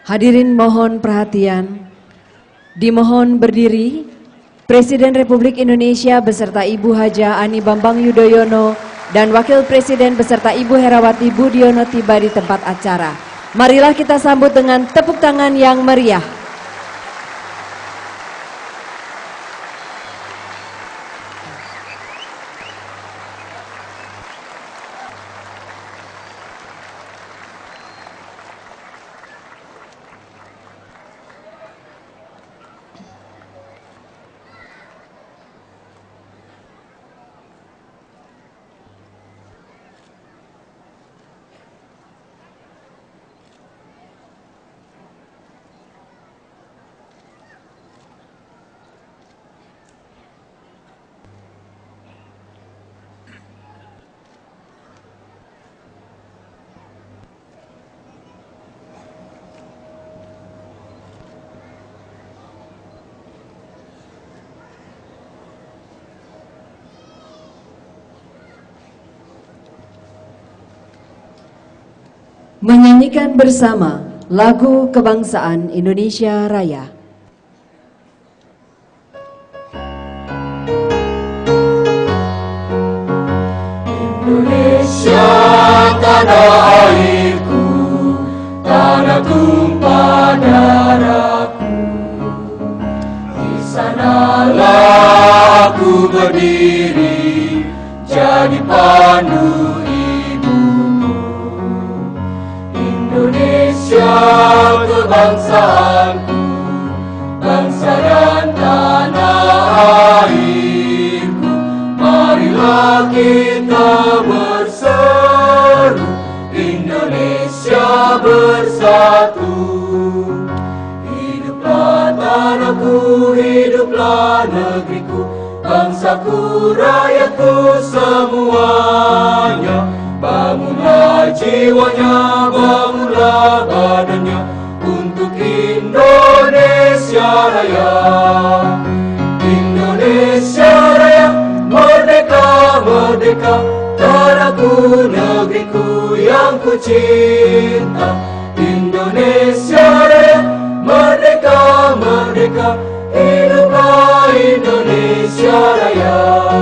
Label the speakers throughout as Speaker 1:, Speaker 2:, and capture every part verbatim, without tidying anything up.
Speaker 1: Hadirin mohon perhatian. Dimohon berdiri. Presiden Republik Indonesia beserta Ibu Haja Ani Bambang Yudhoyono dan Wakil Presiden beserta Ibu Herawati Budiono tiba di tempat acara. Marilah kita sambut dengan tepuk tangan yang meriah. Menyanyikan bersama lagu kebangsaan Indonesia Raya.
Speaker 2: Indonesia tanah airku, tanah tumpah darahku. Di sanalah aku berdiri, jadi pandu Indonesia kebangsaanku, bangsa dan tanah airku. Marilah kita berseru, Indonesia bersatu. Hiduplah tanahku, hiduplah negeriku, bangsaku, rakyatku semuanya. Bangunlah jiwanya, bangunlah badannya untuk Indonesia Raya. Indonesia Raya, merdeka, merdeka, tanahku, negeriku yang ku cinta. Indonesia Raya, merdeka, merdeka, hiduplah Indonesia Raya.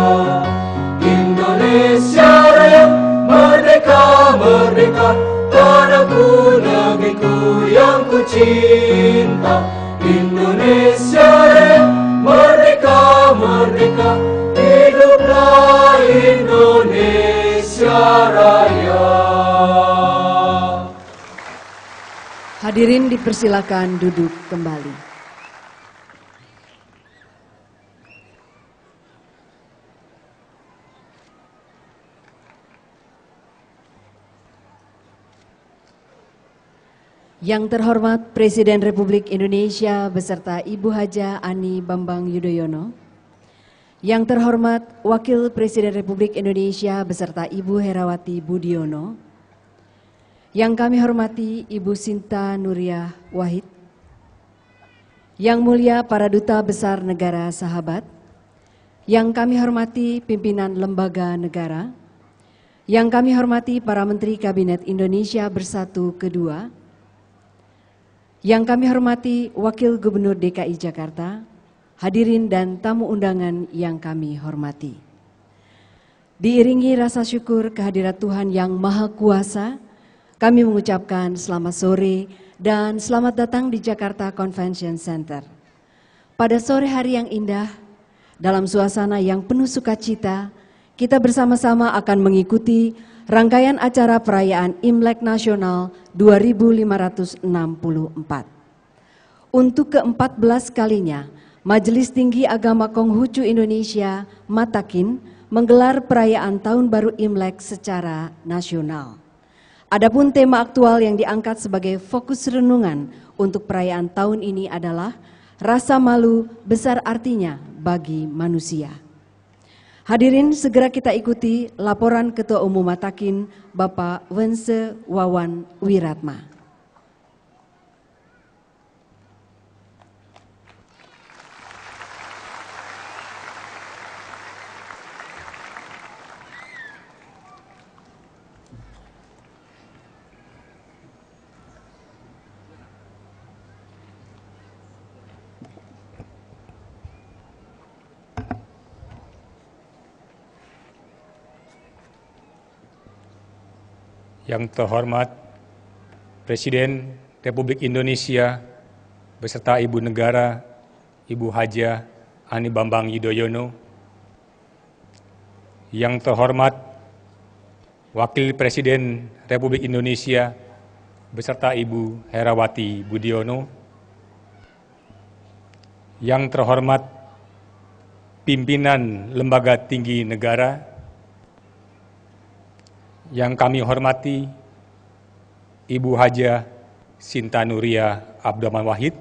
Speaker 2: Indonesia Raya, merdeka, merdeka, tanahku, negeriku yang ku cinta. Indonesia Raya, merdeka, merdeka, hiduplah Indonesia Raya.
Speaker 1: Hadirin dipersilakan duduk kembali. Yang terhormat Presiden Republik Indonesia beserta Ibu Haja Ani Bambang Yudhoyono. Yang terhormat Wakil Presiden Republik Indonesia beserta Ibu Herawati Budiono. Yang kami hormati Ibu Sinta Nuriyah Wahid. Yang mulia para Duta Besar Negara Sahabat. Yang kami hormati pimpinan lembaga negara. Yang kami hormati para Menteri Kabinet Indonesia Bersatu Kedua. Yang kami hormati Wakil Gubernur D K I Jakarta, hadirin dan tamu undangan yang kami hormati. Diiringi rasa syukur kehadirat Tuhan yang Maha Kuasa, kami mengucapkan selamat sore dan selamat datang di Jakarta Convention Center. Pada sore hari yang indah, dalam suasana yang penuh sukacita, kita bersama-sama akan mengikuti rangkaian acara perayaan Imlek Nasional dua ribu lima ratus enam puluh empat. Untuk keempat belas kalinya, Majelis Tinggi Agama Konghucu Indonesia Matakin menggelar perayaan Tahun Baru Imlek secara nasional. Adapun tema aktual yang diangkat sebagai fokus renungan untuk perayaan tahun ini adalah rasa malu besar artinya bagi manusia. Hadirin, segera kita ikuti laporan Ketua Umum Matakin, Bapak Wense Wawan Wiratma.
Speaker 3: Yang terhormat Presiden Republik Indonesia beserta Ibu Negara, Ibu Haja Ani Bambang Yudhoyono. Yang terhormat Wakil Presiden Republik Indonesia beserta Ibu Herawati Budiono. Yang terhormat pimpinan Lembaga Tinggi Negara. Yang kami hormati Ibu Haja Sinta Nuria Abdurrahman Wahid.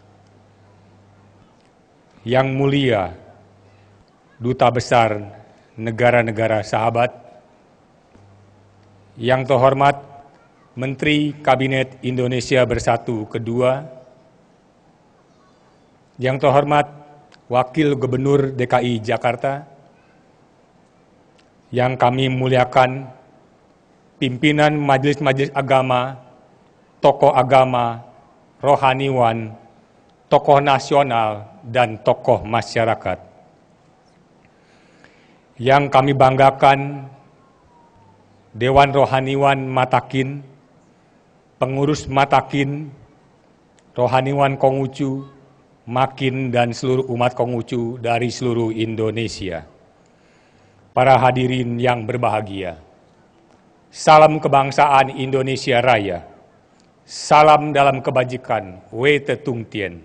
Speaker 3: Yang mulia Duta Besar Negara-Negara Sahabat. Yang terhormat Menteri Kabinet Indonesia Bersatu Kedua. Yang terhormat Wakil Gubernur D K I Jakarta. Yang kami muliakan pimpinan majelis-majelis agama, tokoh agama, rohaniwan, tokoh nasional, dan tokoh masyarakat. Yang kami banggakan, Dewan Rohaniwan Matakin, pengurus Matakin, rohaniwan Konghucu, Makin, dan seluruh umat Konghucu dari seluruh Indonesia. Para hadirin yang berbahagia, salam kebangsaan Indonesia Raya. Salam dalam kebajikan. Wei Tung Tien.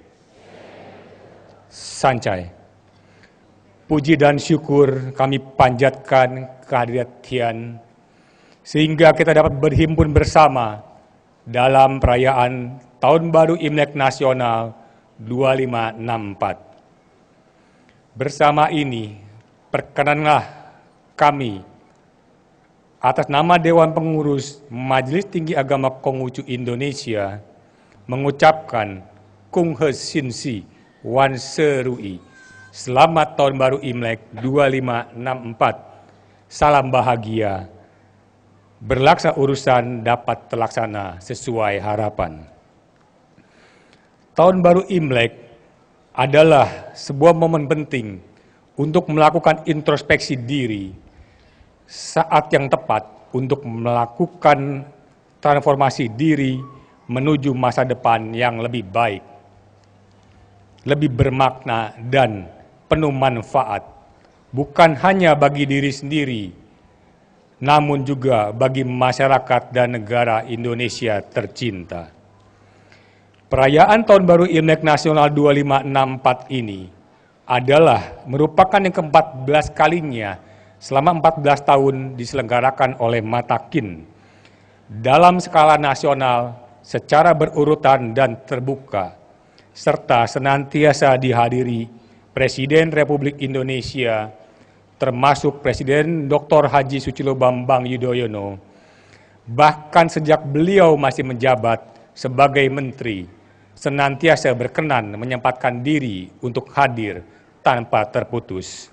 Speaker 3: Sancai. Puji dan syukur kami panjatkan kehadirat Tian, sehingga kita dapat berhimpun bersama dalam perayaan Tahun Baru Imlek Nasional dua lima enam empat. Bersama ini, perkenanlah kami atas nama Dewan Pengurus Majelis Tinggi Agama Konghucu Indonesia mengucapkan Kung He Sin Si Wan Serui. Selamat Tahun Baru Imlek dua lima enam empat. Salam bahagia. Berlaksa urusan dapat terlaksana sesuai harapan. Tahun Baru Imlek adalah sebuah momen penting untuk melakukan introspeksi diri, saat yang tepat untuk melakukan transformasi diri menuju masa depan yang lebih baik, lebih bermakna dan penuh manfaat, bukan hanya bagi diri sendiri, namun juga bagi masyarakat dan negara Indonesia tercinta. Perayaan Tahun Baru Imlek Nasional dua lima enam empat ini adalah merupakan yang keempat belas kalinya selama empat belas tahun diselenggarakan oleh Matakin dalam skala nasional secara berurutan dan terbuka, serta senantiasa dihadiri Presiden Republik Indonesia, termasuk Presiden Doktor Haji Susilo Bambang Yudhoyono, bahkan sejak beliau masih menjabat sebagai Menteri, senantiasa berkenan menyempatkan diri untuk hadir tanpa terputus.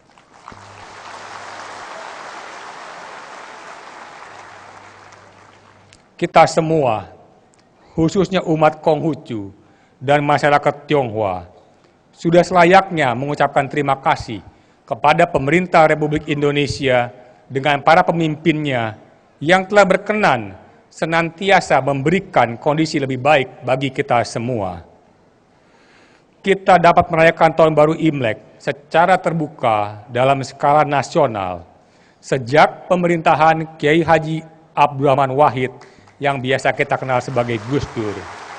Speaker 3: Kita semua, khususnya umat Konghucu dan masyarakat Tionghoa, sudah selayaknya mengucapkan terima kasih kepada pemerintah Republik Indonesia dengan para pemimpinnya yang telah berkenan senantiasa memberikan kondisi lebih baik bagi kita semua. Kita dapat merayakan Tahun Baru Imlek secara terbuka dalam skala nasional sejak pemerintahan Kiai Haji Abdurrahman Wahid yang biasa kita kenal sebagai Gus Dur.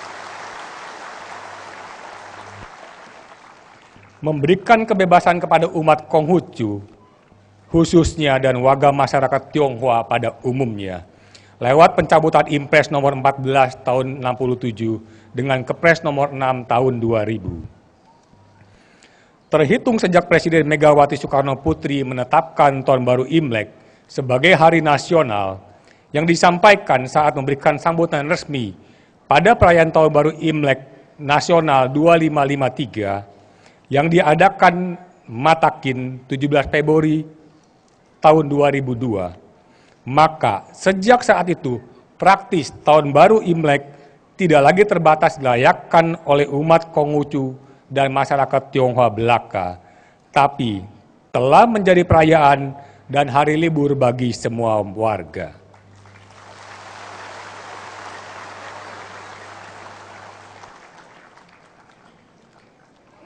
Speaker 3: Memberikan kebebasan kepada umat Konghucu, khususnya dan warga masyarakat Tionghoa pada umumnya, lewat pencabutan Impres nomor empat belas tahun enam puluh tujuh dengan Kepres nomor enam tahun dua ribu. Terhitung sejak Presiden Megawati Soekarno Putri menetapkan Tahun Baru Imlek sebagai hari nasional, yang disampaikan saat memberikan sambutan resmi pada perayaan Tahun Baru Imlek Nasional dua lima lima tiga yang diadakan Matakin tujuh belas Februari tahun dua ribu dua. Maka sejak saat itu praktis Tahun Baru Imlek tidak lagi terbatas dilayakan oleh umat Konghucu dan masyarakat Tionghoa belaka, tapi telah menjadi perayaan dan hari libur bagi semua warga.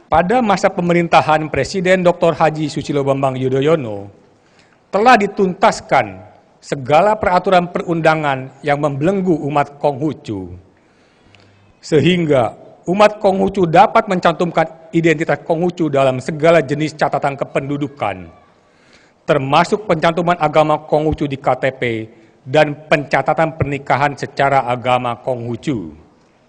Speaker 3: pada masa pemerintahan Presiden Doktor Haji Susilo Bambang Yudhoyono telah dituntaskan segala peraturan perundangan yang membelenggu umat Konghucu, sehingga umat Konghucu dapat mencantumkan identitas Konghucu dalam segala jenis catatan kependudukan, termasuk pencantuman agama Konghucu di K T P dan pencatatan pernikahan secara agama Konghucu.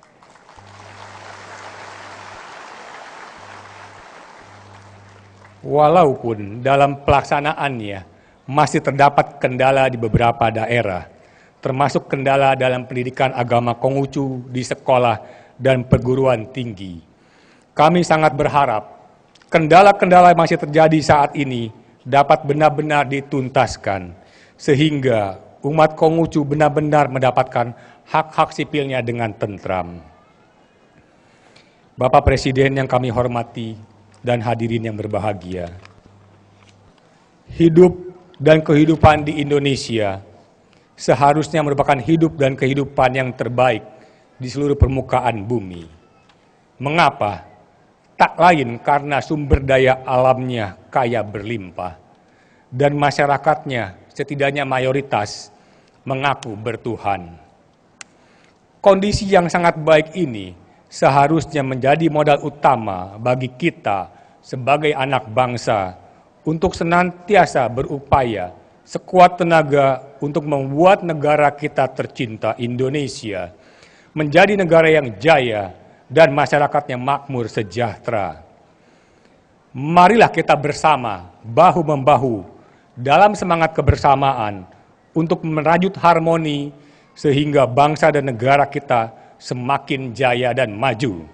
Speaker 3: Walaupun dalam pelaksanaannya masih terdapat kendala di beberapa daerah, termasuk kendala dalam pendidikan agama Konghucu di sekolah dan perguruan tinggi. Kami sangat berharap kendala-kendala yang masih terjadi saat ini dapat benar-benar dituntaskan, sehingga umat Konghucu benar-benar mendapatkan hak-hak sipilnya dengan tentram. Bapak Presiden yang kami hormati, dan hadirin yang berbahagia. Hidup dan kehidupan di Indonesia seharusnya merupakan hidup dan kehidupan yang terbaik di seluruh permukaan bumi. Mengapa? Tak lain karena sumber daya alamnya kaya berlimpah dan masyarakatnya setidaknya mayoritas mengaku bertuhan. Kondisi yang sangat baik ini seharusnya menjadi modal utama bagi kita sebagai anak bangsa untuk senantiasa berupaya sekuat tenaga untuk membuat negara kita tercinta Indonesia menjadi negara yang jaya dan masyarakatnya makmur sejahtera. Marilah kita bersama, bahu-membahu, dalam semangat kebersamaan untuk merajut harmoni sehingga bangsa dan negara kita semakin jaya dan maju.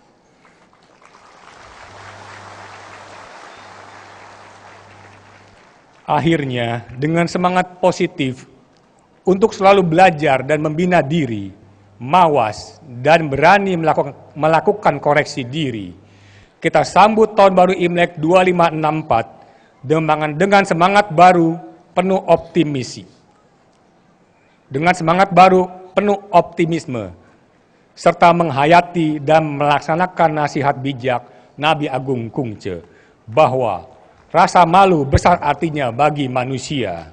Speaker 3: Akhirnya, dengan semangat positif untuk selalu belajar dan membina diri, mawas, dan berani melakukan, melakukan koreksi diri, kita sambut Tahun Baru Imlek dua lima enam empat dengan, dengan semangat baru penuh optimisi. Dengan semangat baru penuh optimisme, serta menghayati dan melaksanakan nasihat bijak Nabi Agung Kungce bahwa rasa malu besar artinya bagi manusia.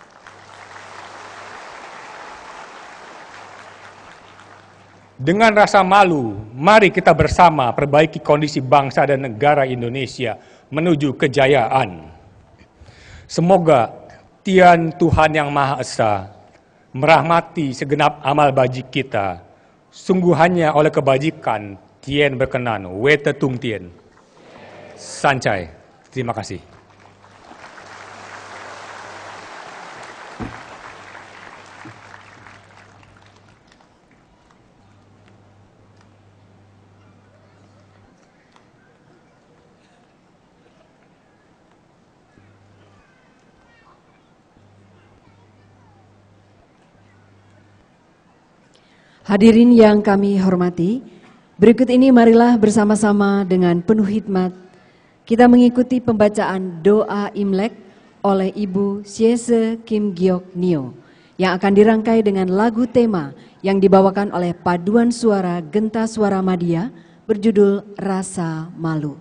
Speaker 3: Dengan rasa malu, mari kita bersama perbaiki kondisi bangsa dan negara Indonesia menuju kejayaan. Semoga Tian Tuhan Yang Maha Esa merahmati segenap amal baji kita. Sungguh hanya oleh kebajikan Tien berkenan, Wete Tung Tien. Sancai. Terima kasih.
Speaker 1: Hadirin yang kami hormati, berikut ini marilah bersama-sama dengan penuh hikmat kita mengikuti pembacaan doa Imlek oleh Ibu Siese Kim Giok Nio yang akan dirangkai dengan lagu tema yang dibawakan oleh Paduan Suara Genta Suara Madya berjudul Rasa Malu.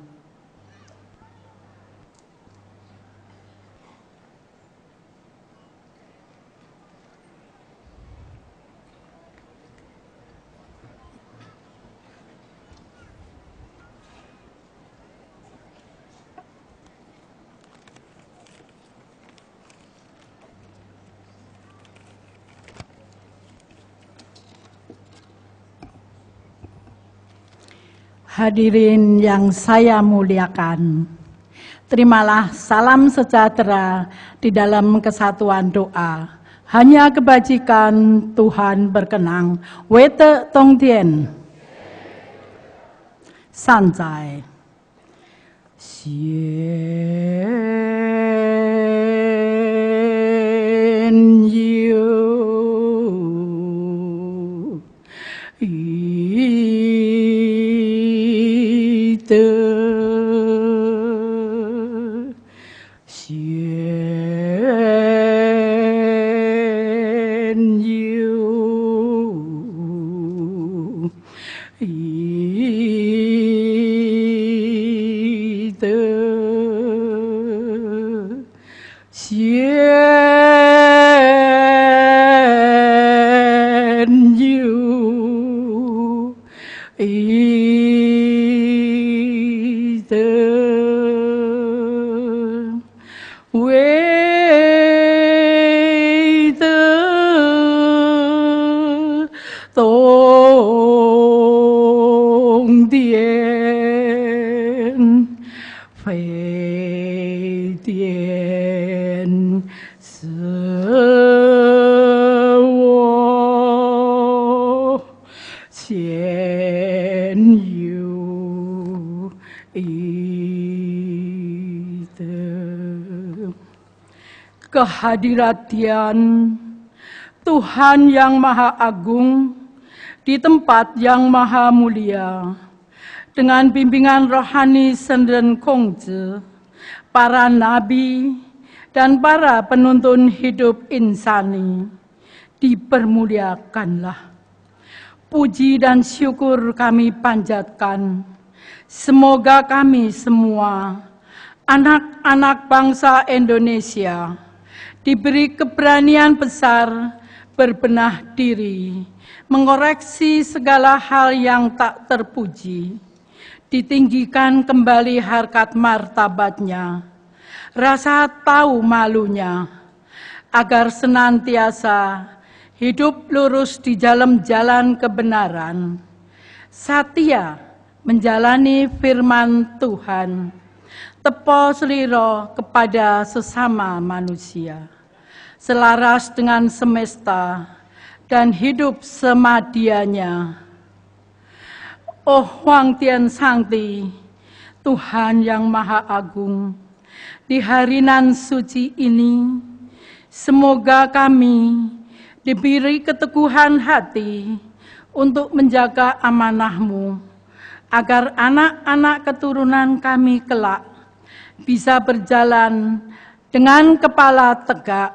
Speaker 4: Hadirin yang saya muliakan, terimalah salam sejahtera di dalam kesatuan doa. Hanya kebajikan Tuhan berkenang. Wete Tong Tien. Sancai. Xian Yu. 为的东殿，非殿是我现有的。Kehadiran Tuhan yang Maha Agung di tempat yang maha mulia, dengan bimbingan rohani Senden Kongzi, para nabi dan para penuntun hidup insani, dipermuliakanlah. Puji dan syukur kami panjatkan, semoga kami semua, anak-anak bangsa Indonesia, diberi keberanian besar berbenah diri, mengoreksi segala hal yang tak terpuji, ditinggikan kembali harkat martabatnya, rasa tahu malunya, agar senantiasa hidup lurus di dalam jalan kebenaran, setia menjalani firman Tuhan, tepo seliro kepada sesama manusia, selaras dengan semesta dan hidup semadianya. Oh Huang Tian Sangti, Tuhan yang Maha Agung, di hari nan suci ini, semoga kami diberi keteguhan hati untuk menjaga amanah-Mu, agar anak-anak keturunan kami kelak bisa berjalan dengan kepala tegak,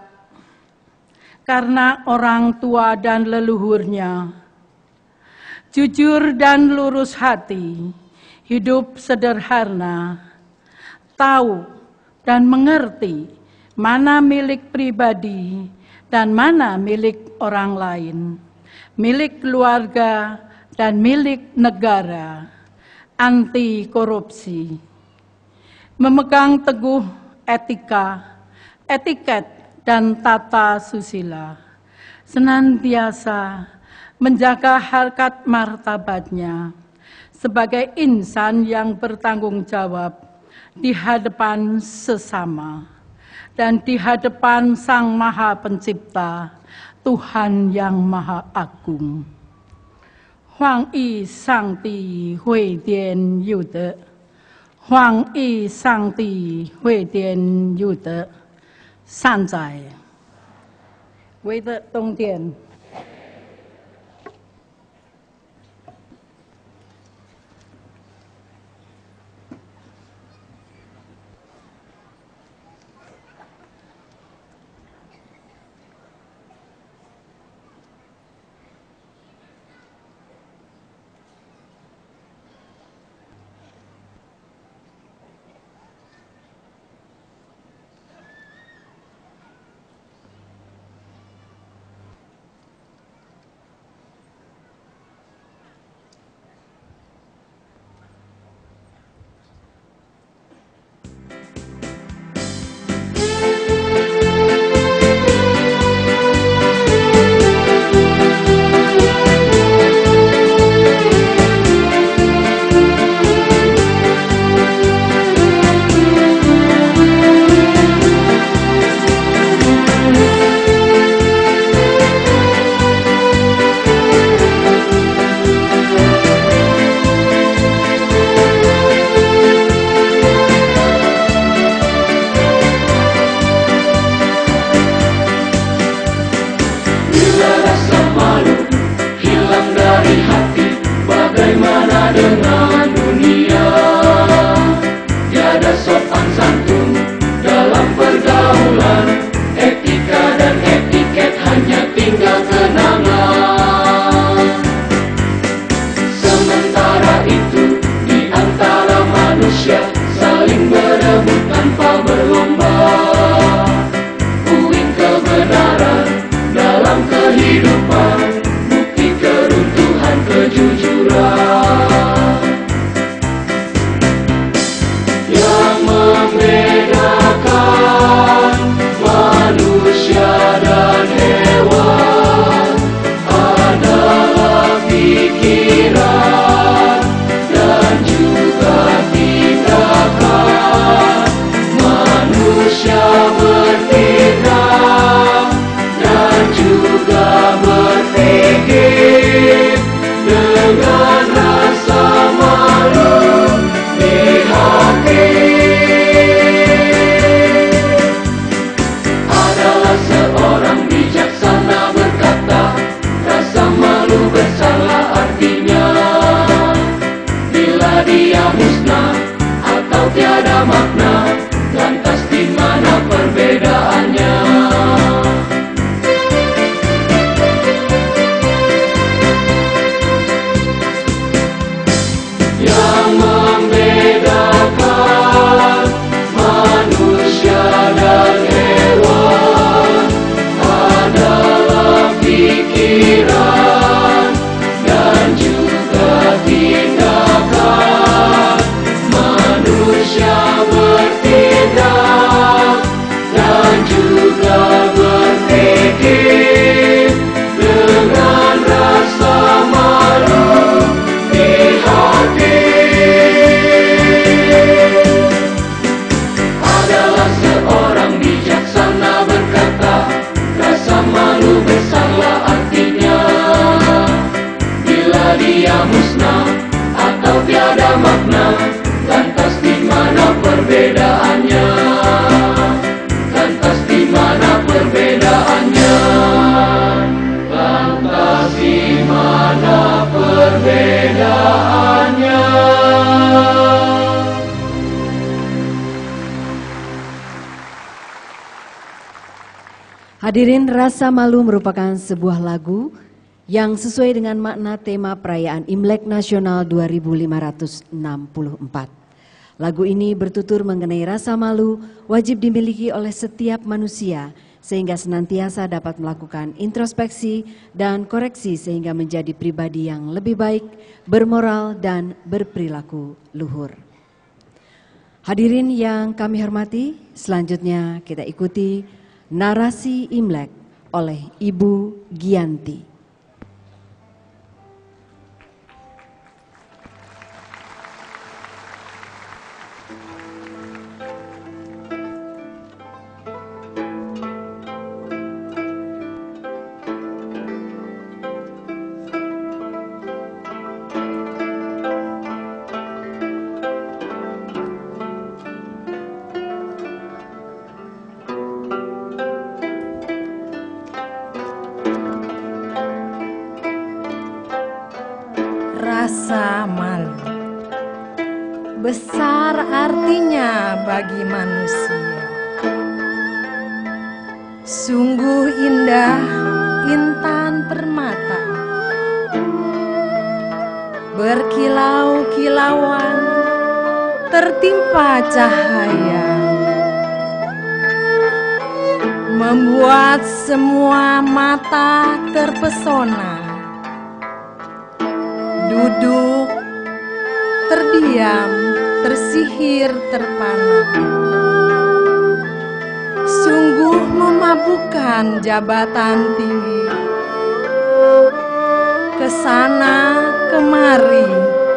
Speaker 4: karena orang tua dan leluhurnya, jujur dan lurus hati, hidup sederhana, tahu dan mengerti mana milik pribadi dan mana milik orang lain, milik keluarga dan milik negara, anti korupsi, memegang teguh etika, etiket, dan tata susila, senantiasa menjaga harkat martabatnya sebagai insan yang bertanggung jawab di hadapan sesama dan di hadapan Sang Maha Pencipta, Tuhan yang Maha Agung. Huang Yi Sangti Hui Dian Yu De, Huang Yi Sangti Hui Dian Yu De，善哉，为的东殿。
Speaker 2: pikiran dan juga tindakan. Manusia bertindak dan juga berpikir dengan rasa malu di hati. Adalah seorang bijaksana berkata, rasa malu bersalah artinya bila dia musnah atau tiada makna, lantas di mana perbedaannya? Yang membedakan manusia dan hewan adalah pikiran dan juga tindakan. Manusia bertindak dan juga berpikir dengan rasa malu di hati. Adalah seorang bijaksana berkata, rasa malu bersalah artinya bila dia musnah atau tiada makna, lantas di mana perbedaannya? Lantas di mana perbedaannya? Lantas di mana perbedaannya?
Speaker 1: Hadirin, rasa malu merupakan sebuah lagu yang sesuai dengan makna tema perayaan Imlek Nasional dua ribu lima ratus enam puluh empat. Lagu ini bertutur mengenai rasa malu wajib dimiliki oleh setiap manusia sehingga senantiasa dapat melakukan introspeksi dan koreksi sehingga menjadi pribadi yang lebih baik, bermoral dan berperilaku luhur. Hadirin yang kami hormati, selanjutnya kita ikuti narasi Imlek oleh Ibu Gianti.
Speaker 5: Rasa malu besar artinya bagi manusia. Sungguh indah intan permata, berkilau-kilauan tertimpa cahaya, membuat semua mata terpesona. Duduk, terdiam, tersihir, terpana. Sungguh memabukkan jabatan tinggi. Kesana kemari,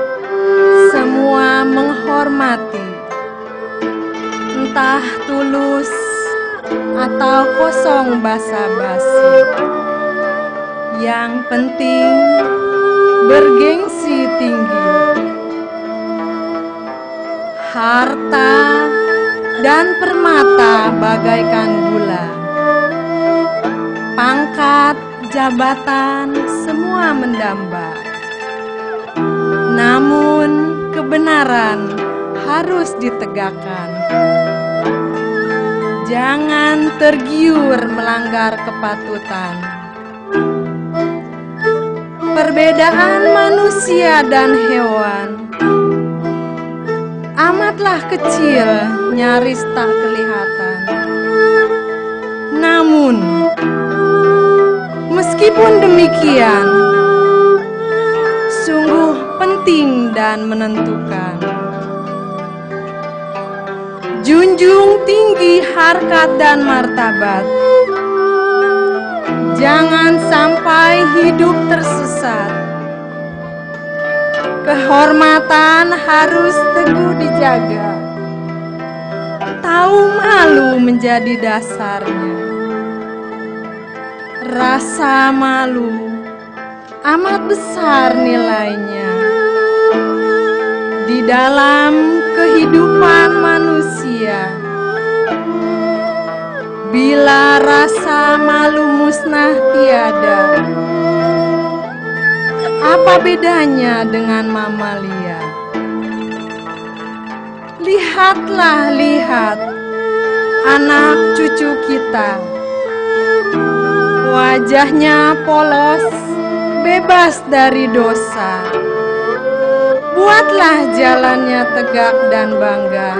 Speaker 5: semua menghormati. Entah tulus atau kosong basa-basi. Yang penting bergengsi tinggi. Harta dan permata bagaikan gula. Pangkat, jabatan, semua mendamba. Namun kebenaran harus ditegakkan. Jangan tergiur melanggar kepatutan. Perbedaan manusia dan hewan amatlah kecil, nyaris tak kelihatan. Namun, meskipun demikian, sungguh penting dan menentukan. Junjung tinggi harkat dan martabat. Jangan sampai hidup tersesat. Kehormatan harus teguh dijaga. Tahu malu menjadi dasarnya. Rasa malu amat besar nilainya di dalam kehidupan manusia. Bila rasa malu musnah tiada, apa bedanya dengan mamalia? Lihatlah, lihat anak cucu kita. Wajahnya polos, bebas dari dosa. Buatlah jalannya tegak dan bangga,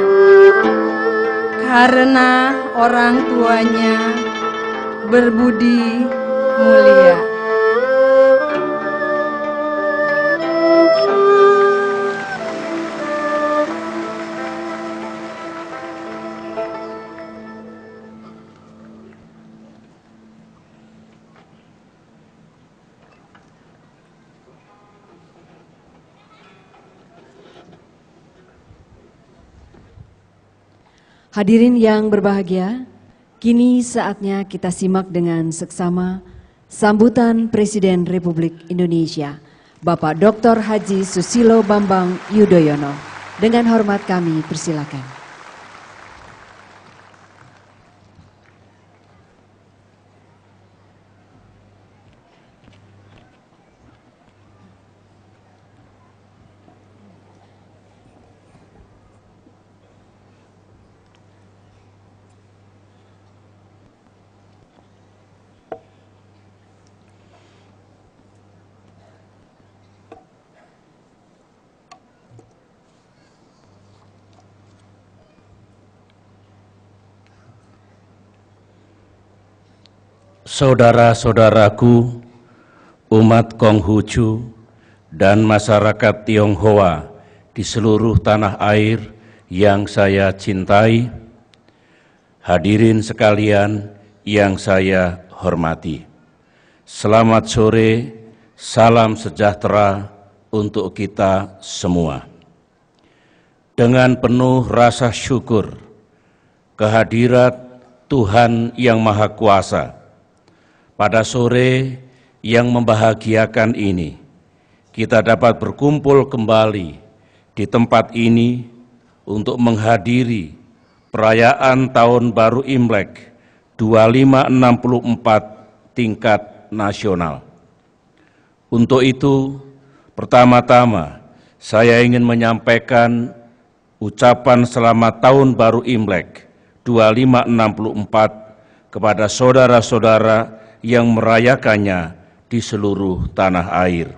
Speaker 5: karena orang tuanya berbudi mulia.
Speaker 1: Hadirin yang berbahagia, kini saatnya kita simak dengan seksama sambutan Presiden Republik Indonesia, Bapak Doktor Haji Susilo Bambang Yudhoyono. Dengan hormat kami persilakan.
Speaker 6: Saudara-saudaraku, umat Konghucu dan masyarakat Tionghoa di seluruh tanah air yang saya cintai, hadirin sekalian yang saya hormati. Selamat sore, salam sejahtera untuk kita semua. Dengan penuh rasa syukur kehadirat Tuhan yang Maha Kuasa, pada sore yang membahagiakan ini, kita dapat berkumpul kembali di tempat ini untuk menghadiri perayaan Tahun Baru Imlek dua ribu lima ratus enam puluh empat tingkat nasional. Untuk itu, pertama-tama saya ingin menyampaikan ucapan selamat Tahun Baru Imlek dua ribu lima ratus enam puluh empat kepada saudara-saudara yang merayakannya di seluruh tanah air.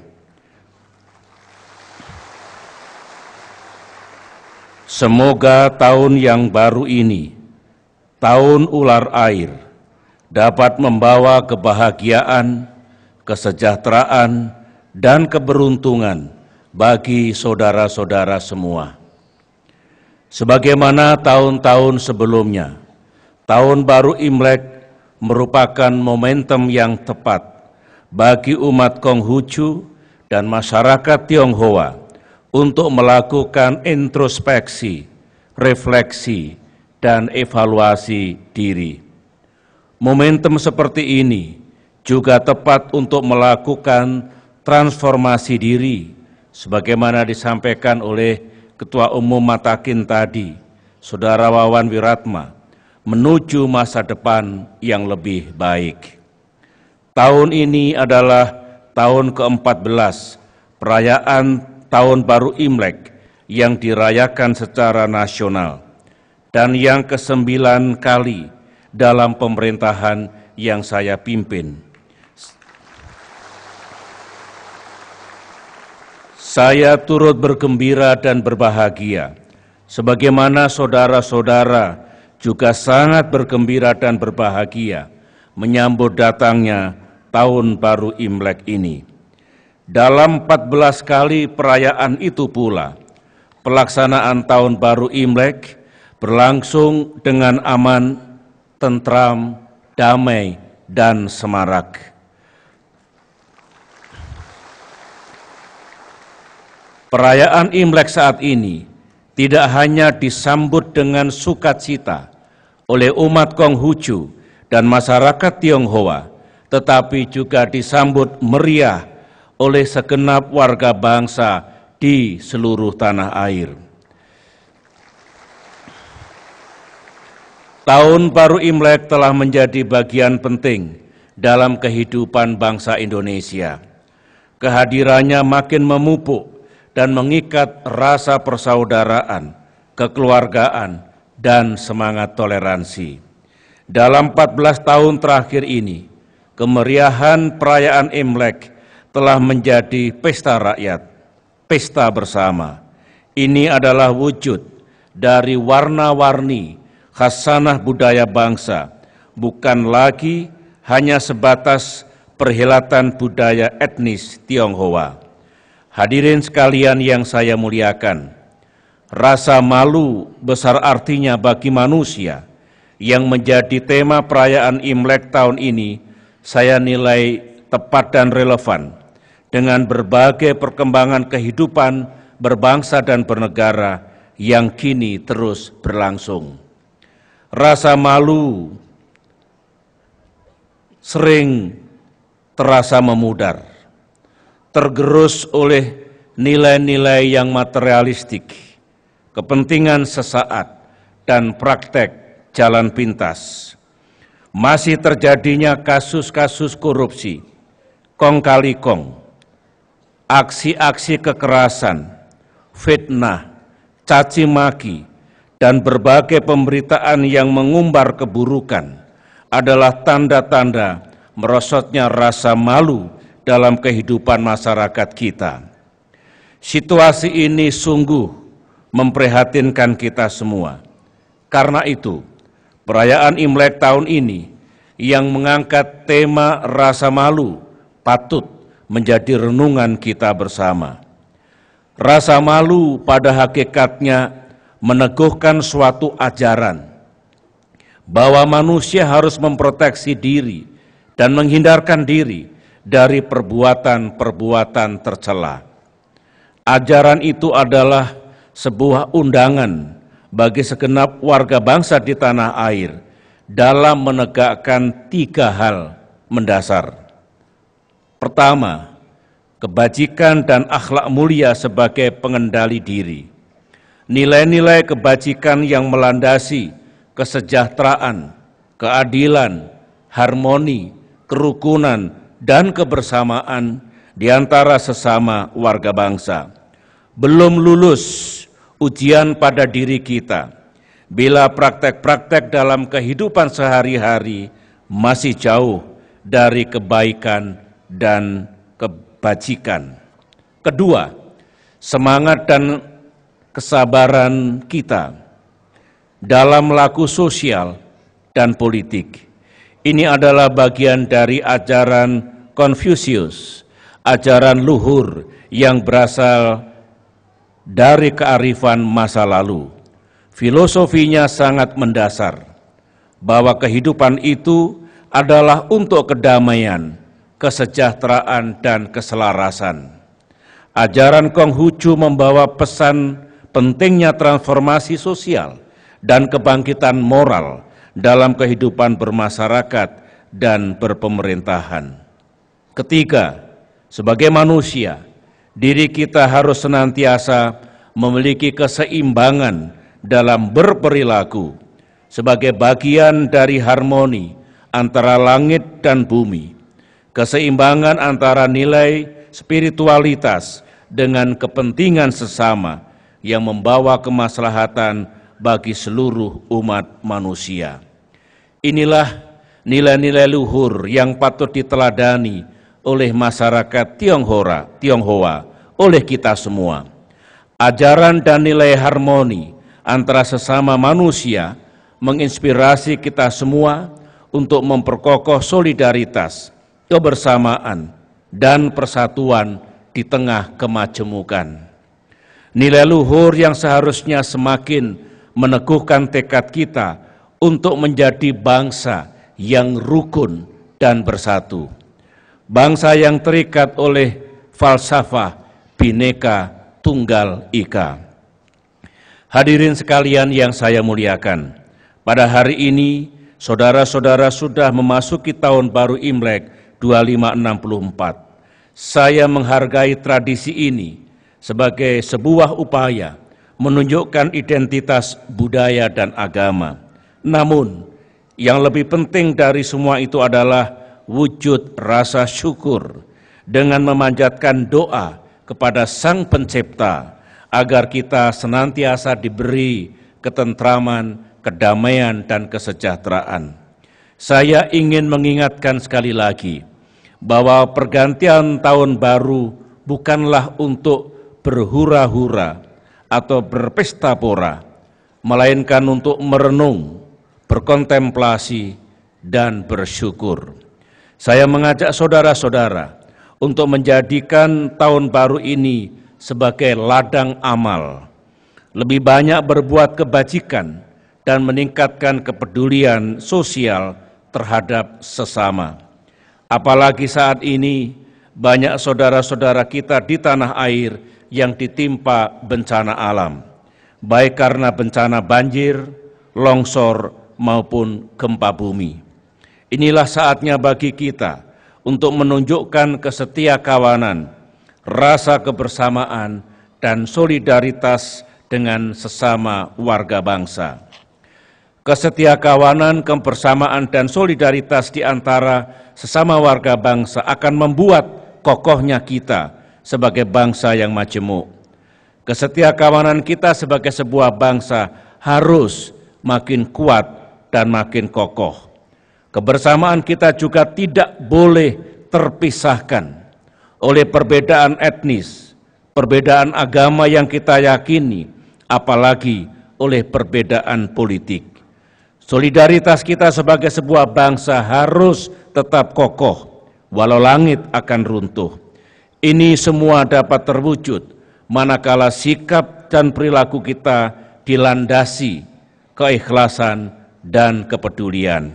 Speaker 6: Semoga tahun yang baru ini, tahun ular air, dapat membawa kebahagiaan, kesejahteraan, dan keberuntungan bagi saudara-saudara semua. Sebagaimana tahun-tahun sebelumnya, Tahun Baru Imlek merupakan momentum yang tepat bagi umat Konghucu dan masyarakat Tionghoa untuk melakukan introspeksi, refleksi, dan evaluasi diri. Momentum seperti ini juga tepat untuk melakukan transformasi diri, sebagaimana disampaikan oleh Ketua Umum Matakin tadi, Saudara Wawan Wiratma, menuju masa depan yang lebih baik. Tahun ini adalah tahun keempat belas perayaan Tahun Baru Imlek yang dirayakan secara nasional dan yang kesembilan kali dalam pemerintahan yang saya pimpin. Saya turut bergembira dan berbahagia, sebagaimana saudara-saudara juga sangat bergembira dan berbahagia menyambut datangnya Tahun Baru Imlek ini. Dalam empat belas kali perayaan itu pula, pelaksanaan Tahun Baru Imlek berlangsung dengan aman, tentram, damai, dan semarak. Perayaan Imlek saat ini tidak hanya disambut dengan sukacita oleh umat Konghucu dan masyarakat Tionghoa, tetapi juga disambut meriah oleh segenap warga bangsa di seluruh tanah air. Tahun Baru Imlek telah menjadi bagian penting dalam kehidupan bangsa Indonesia. Kehadirannya makin memupuk dan mengikat rasa persaudaraan, kekeluargaan, dan semangat toleransi. Dalam empat belas tahun terakhir ini, kemeriahan perayaan Imlek telah menjadi pesta rakyat, pesta bersama. Ini adalah wujud dari warna-warni khasanah budaya bangsa, bukan lagi hanya sebatas perhelatan budaya etnis Tionghoa. Hadirin sekalian yang saya muliakan, rasa malu besar artinya bagi manusia yang menjadi tema perayaan Imlek tahun ini saya nilai tepat dan relevan dengan berbagai perkembangan kehidupan berbangsa dan bernegara yang kini terus berlangsung. Rasa malu sering terasa memudar, tergerus oleh nilai-nilai yang materialistik, kepentingan sesaat, dan praktek jalan pintas. Masih terjadinya kasus-kasus korupsi, kong kali kong, aksi-aksi kekerasan, fitnah, caci maki, dan berbagai pemberitaan yang mengumbar keburukan adalah tanda-tanda merosotnya rasa malu dalam kehidupan masyarakat kita. Situasi ini sungguh memprihatinkan kita semua. Karena itu, perayaan Imlek tahun ini yang mengangkat tema rasa malu patut menjadi renungan kita bersama. Rasa malu pada hakikatnya meneguhkan suatu ajaran bahwa manusia harus memproteksi diri dan menghindarkan diri dari perbuatan-perbuatan tercela. Ajaran itu adalah sebuah undangan bagi segenap warga bangsa di tanah air dalam menegakkan tiga hal mendasar. Pertama, kebajikan dan akhlak mulia sebagai pengendali diri. Nilai-nilai kebajikan yang melandasi kesejahteraan, keadilan, harmoni, kerukunan, dan kebersamaan di antara sesama warga bangsa. Belum lulus ujian pada diri kita bila praktek-praktek dalam kehidupan sehari-hari masih jauh dari kebaikan dan kebajikan. Kedua, semangat dan kesabaran kita dalam laku sosial dan politik. Ini adalah bagian dari ajaran Konfusius, ajaran luhur yang berasal dari kearifan masa lalu. Filosofinya sangat mendasar, bahwa kehidupan itu adalah untuk kedamaian, kesejahteraan, dan keselarasan. Ajaran Konghucu membawa pesan pentingnya transformasi sosial dan kebangkitan moral dalam kehidupan bermasyarakat dan berpemerintahan. Ketiga, sebagai manusia, diri kita harus senantiasa memiliki keseimbangan dalam berperilaku sebagai bagian dari harmoni antara langit dan bumi, keseimbangan antara nilai spiritualitas dengan kepentingan sesama yang membawa kemaslahatan bagi seluruh umat manusia. Inilah nilai-nilai luhur yang patut diteladani oleh masyarakat Tionghoa, Tionghoa, oleh kita semua. Ajaran dan nilai harmoni antara sesama manusia menginspirasi kita semua untuk memperkokoh solidaritas, kebersamaan, dan persatuan di tengah kemajemukan. Nilai luhur yang seharusnya semakin meneguhkan tekad kita untuk menjadi bangsa yang rukun dan bersatu. Bangsa yang terikat oleh falsafah Bhinneka Tunggal Ika. Hadirin sekalian yang saya muliakan, pada hari ini saudara-saudara sudah memasuki tahun baru Imlek dua ribu lima ratus enam puluh empat. Saya menghargai tradisi ini sebagai sebuah upaya menunjukkan identitas budaya dan agama. Namun, yang lebih penting dari semua itu adalah wujud rasa syukur dengan memanjatkan doa kepada Sang Pencipta agar kita senantiasa diberi ketentraman, kedamaian, dan kesejahteraan. Saya ingin mengingatkan sekali lagi bahwa pergantian tahun baru bukanlah untuk berhura-hura atau berpesta pora, melainkan untuk merenung, berkontemplasi, dan bersyukur. Saya mengajak saudara-saudara untuk menjadikan tahun baru ini sebagai ladang amal, lebih banyak berbuat kebajikan dan meningkatkan kepedulian sosial terhadap sesama. Apalagi saat ini banyak saudara-saudara kita di tanah air yang ditimpa bencana alam, baik karena bencana banjir, longsor, maupun gempa bumi. Inilah saatnya bagi kita untuk menunjukkan kesetiakawanan, rasa kebersamaan, dan solidaritas dengan sesama warga bangsa. Kesetiakawanan, kebersamaan, dan solidaritas di antara sesama warga bangsa akan membuat kokohnya kita sebagai bangsa yang majemuk. Kesetiakawanan kita sebagai sebuah bangsa harus makin kuat dan makin kokoh. Kebersamaan kita juga tidak boleh terpisahkan oleh perbedaan etnis, perbedaan agama yang kita yakini, apalagi oleh perbedaan politik. Solidaritas kita sebagai sebuah bangsa harus tetap kokoh, walau langit akan runtuh. Ini semua dapat terwujud manakala sikap dan perilaku kita dilandasi keikhlasan dan kepedulian.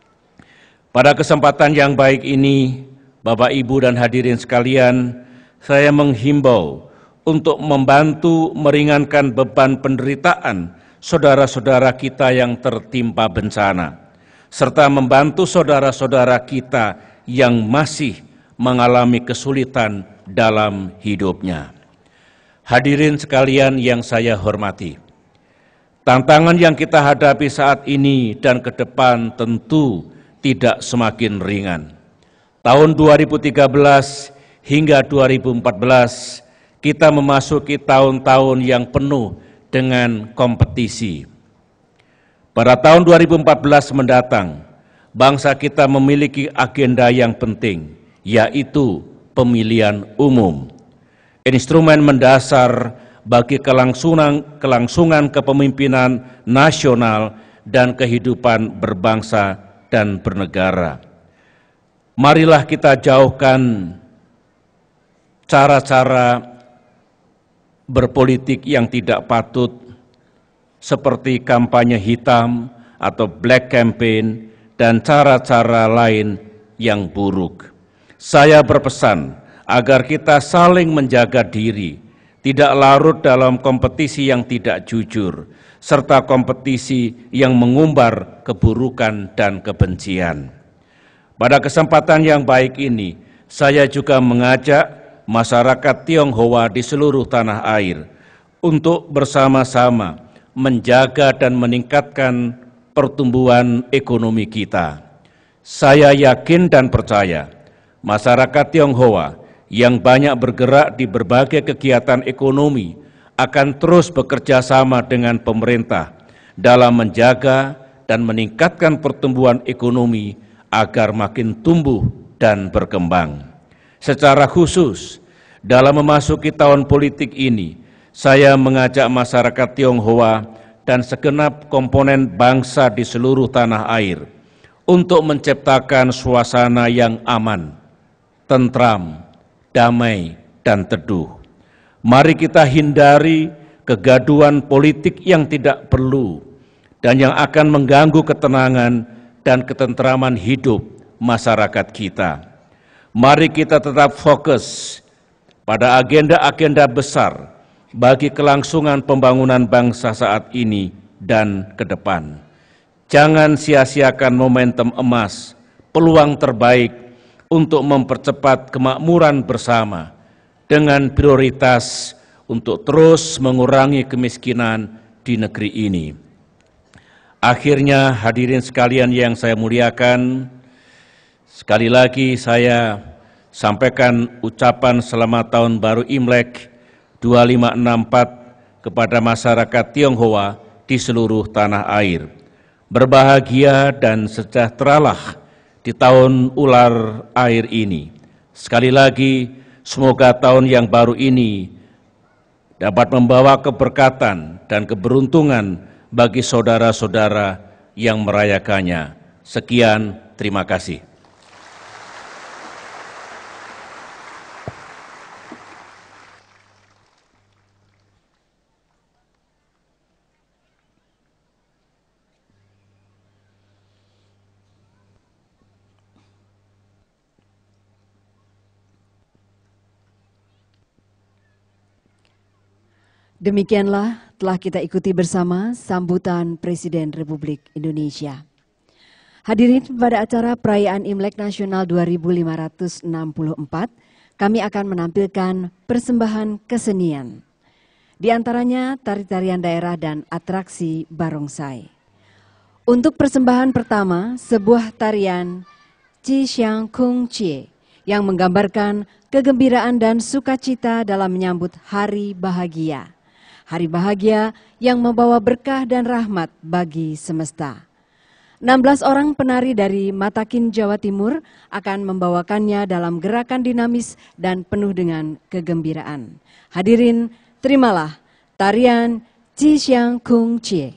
Speaker 6: Pada kesempatan yang baik ini, Bapak, Ibu, dan hadirin sekalian, saya menghimbau untuk membantu meringankan beban penderitaan saudara-saudara kita yang tertimpa bencana, serta membantu saudara-saudara kita yang masih mengalami kesulitan dalam hidupnya. Hadirin sekalian yang saya hormati, tantangan yang kita hadapi saat ini dan ke depan tentu tidak semakin ringan. Tahun dua ribu tiga belas hingga dua ribu empat belas kita memasuki tahun-tahun yang penuh dengan kompetisi. Pada tahun dua ribu empat belas mendatang, bangsa kita memiliki agenda yang penting, yaitu pemilihan umum. Instrumen mendasar bagi kelangsungan, kelangsungan kepemimpinan nasional dan kehidupan berbangsa dan bernegara. Marilah kita jauhkan cara-cara berpolitik yang tidak patut, seperti kampanye hitam atau black campaign dan cara-cara lain yang buruk. Saya berpesan agar kita saling menjaga diri, tidak larut dalam kompetisi yang tidak jujur, serta kompetisi yang mengumbar keburukan dan kebencian. Pada kesempatan yang baik ini, saya juga mengajak masyarakat Tionghoa di seluruh tanah air untuk bersama-sama menjaga dan meningkatkan pertumbuhan ekonomi kita. Saya yakin dan percaya masyarakat Tionghoa yang banyak bergerak di berbagai kegiatan ekonomi akan terus bekerja sama dengan pemerintah dalam menjaga dan meningkatkan pertumbuhan ekonomi agar makin tumbuh dan berkembang. Secara khusus, dalam memasuki tahun politik ini, saya mengajak masyarakat Tionghoa dan segenap komponen bangsa di seluruh tanah air untuk menciptakan suasana yang aman, tentram, damai, dan teduh. Mari kita hindari kegaduhan politik yang tidak perlu dan yang akan mengganggu ketenangan dan ketentraman hidup masyarakat kita. Mari kita tetap fokus pada agenda-agenda besar bagi kelangsungan pembangunan bangsa saat ini dan ke depan. Jangan sia-siakan momentum emas, peluang terbaik untuk mempercepat kemakmuran bersama dengan prioritas untuk terus mengurangi kemiskinan di negeri ini. Akhirnya, hadirin sekalian yang saya muliakan, sekali lagi saya sampaikan ucapan selamat tahun baru Imlek dua lima enam empat kepada masyarakat Tionghoa di seluruh tanah air. Berbahagia dan sejahteralah di tahun ular air ini. Sekali lagi, semoga tahun yang baru ini dapat membawa keberkatan dan keberuntungan bagi saudara-saudara yang merayakannya. Sekian, terima kasih.
Speaker 1: Demikianlah telah kita ikuti bersama sambutan Presiden Republik Indonesia. Hadirin, pada acara perayaan Imlek Nasional dua ribu lima ratus enam puluh empat, kami akan menampilkan persembahan kesenian. Di antaranya tari-tarian daerah dan atraksi barongsai. Untuk persembahan pertama, sebuah tarian Chi Xiang Kung Chie yang menggambarkan kegembiraan dan sukacita dalam menyambut hari bahagia. Hari bahagia yang membawa berkah dan rahmat bagi semesta. enam belas orang penari dari Matakin, Jawa Timur akan membawakannya dalam gerakan dinamis dan penuh dengan kegembiraan. Hadirin, terimalah tarian Chi Xiang Kung Chie.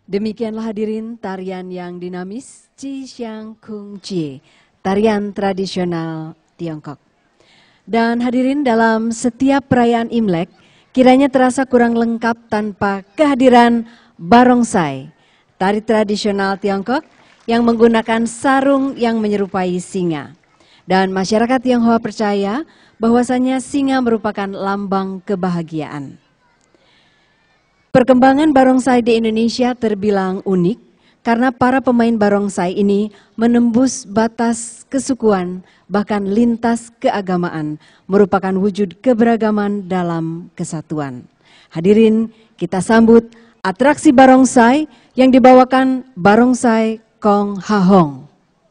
Speaker 1: Demikianlah hadirin tarian yang dinamis Ci Xiang Kung Cie, tarian tradisional Tiongkok. Dan hadirin, dalam setiap perayaan Imlek, kiranya terasa kurang lengkap tanpa kehadiran barongsai, tari tradisional Tiongkok yang menggunakan sarung yang menyerupai singa. Dan masyarakat Tionghoa percaya bahwasanya singa merupakan lambang kebahagiaan. Perkembangan barongsai di Indonesia terbilang unik karena para pemain barongsai ini menembus batas kesukuan bahkan lintas keagamaan, merupakan wujud keberagaman dalam kesatuan. Hadirin, kita sambut atraksi barongsai yang dibawakan Barongsai Kong Hahong.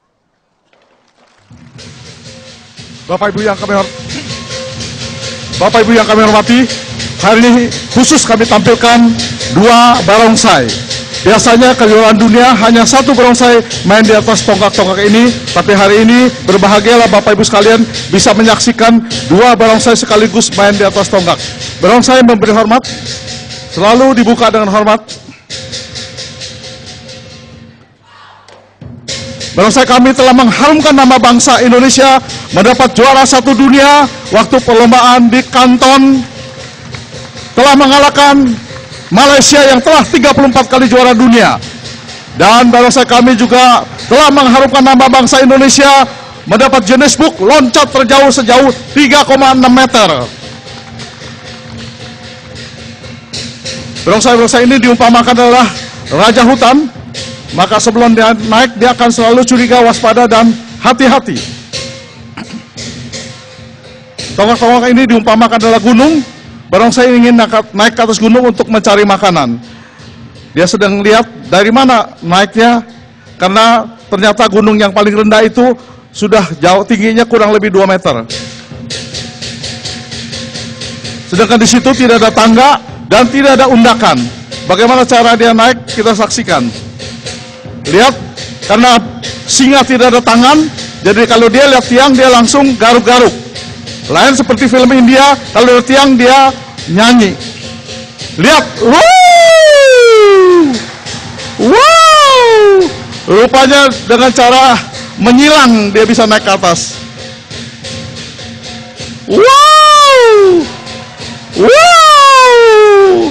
Speaker 7: Bapak Ibu yang kami Bapak Ibu yang kami hormati, hari ini khusus kami tampilkan dua barongsai. Biasanya kejuaraan dunia hanya satu barongsai main di atas tonggak-tonggak ini, tapi hari ini berbahagialah Bapak Ibu sekalian bisa menyaksikan dua barongsai sekaligus main di atas tonggak. Barongsai memberi hormat, selalu dibuka dengan hormat. Barongsai kami telah mengharumkan nama bangsa Indonesia, mendapat juara satu dunia waktu perlombaan di Kanton, telah mengalahkan Malaysia yang telah tiga puluh empat kali juara dunia. Dan barongsai kami juga telah mengharumkan nama bangsa Indonesia, mendapat Guinness Book loncat terjauh sejauh tiga koma enam meter. Barongsai-barongsai ini diumpamakan adalah raja hutan, maka sebelum dia naik dia akan selalu curiga, waspada, dan hati-hati. Tonggak-tonggak ini diumpamakan adalah gunung. Barongsai ingin naik ke atas gunung untuk mencari makanan. Dia sedang lihat dari mana naiknya, karena ternyata gunung yang paling rendah itu sudah jauh, tingginya kurang lebih dua meter. Sedangkan di situ tidak ada tangga dan tidak ada undakan. Bagaimana cara dia naik, kita saksikan. Lihat, karena singa tidak ada tangan, jadi kalau dia lihat tiang dia langsung garuk-garuk. Lain seperti film India, kalau lihat tiang dia nyanyi. Lihat, wow, wow, rupanya dengan cara menyilang dia bisa naik ke atas. Wow, wow.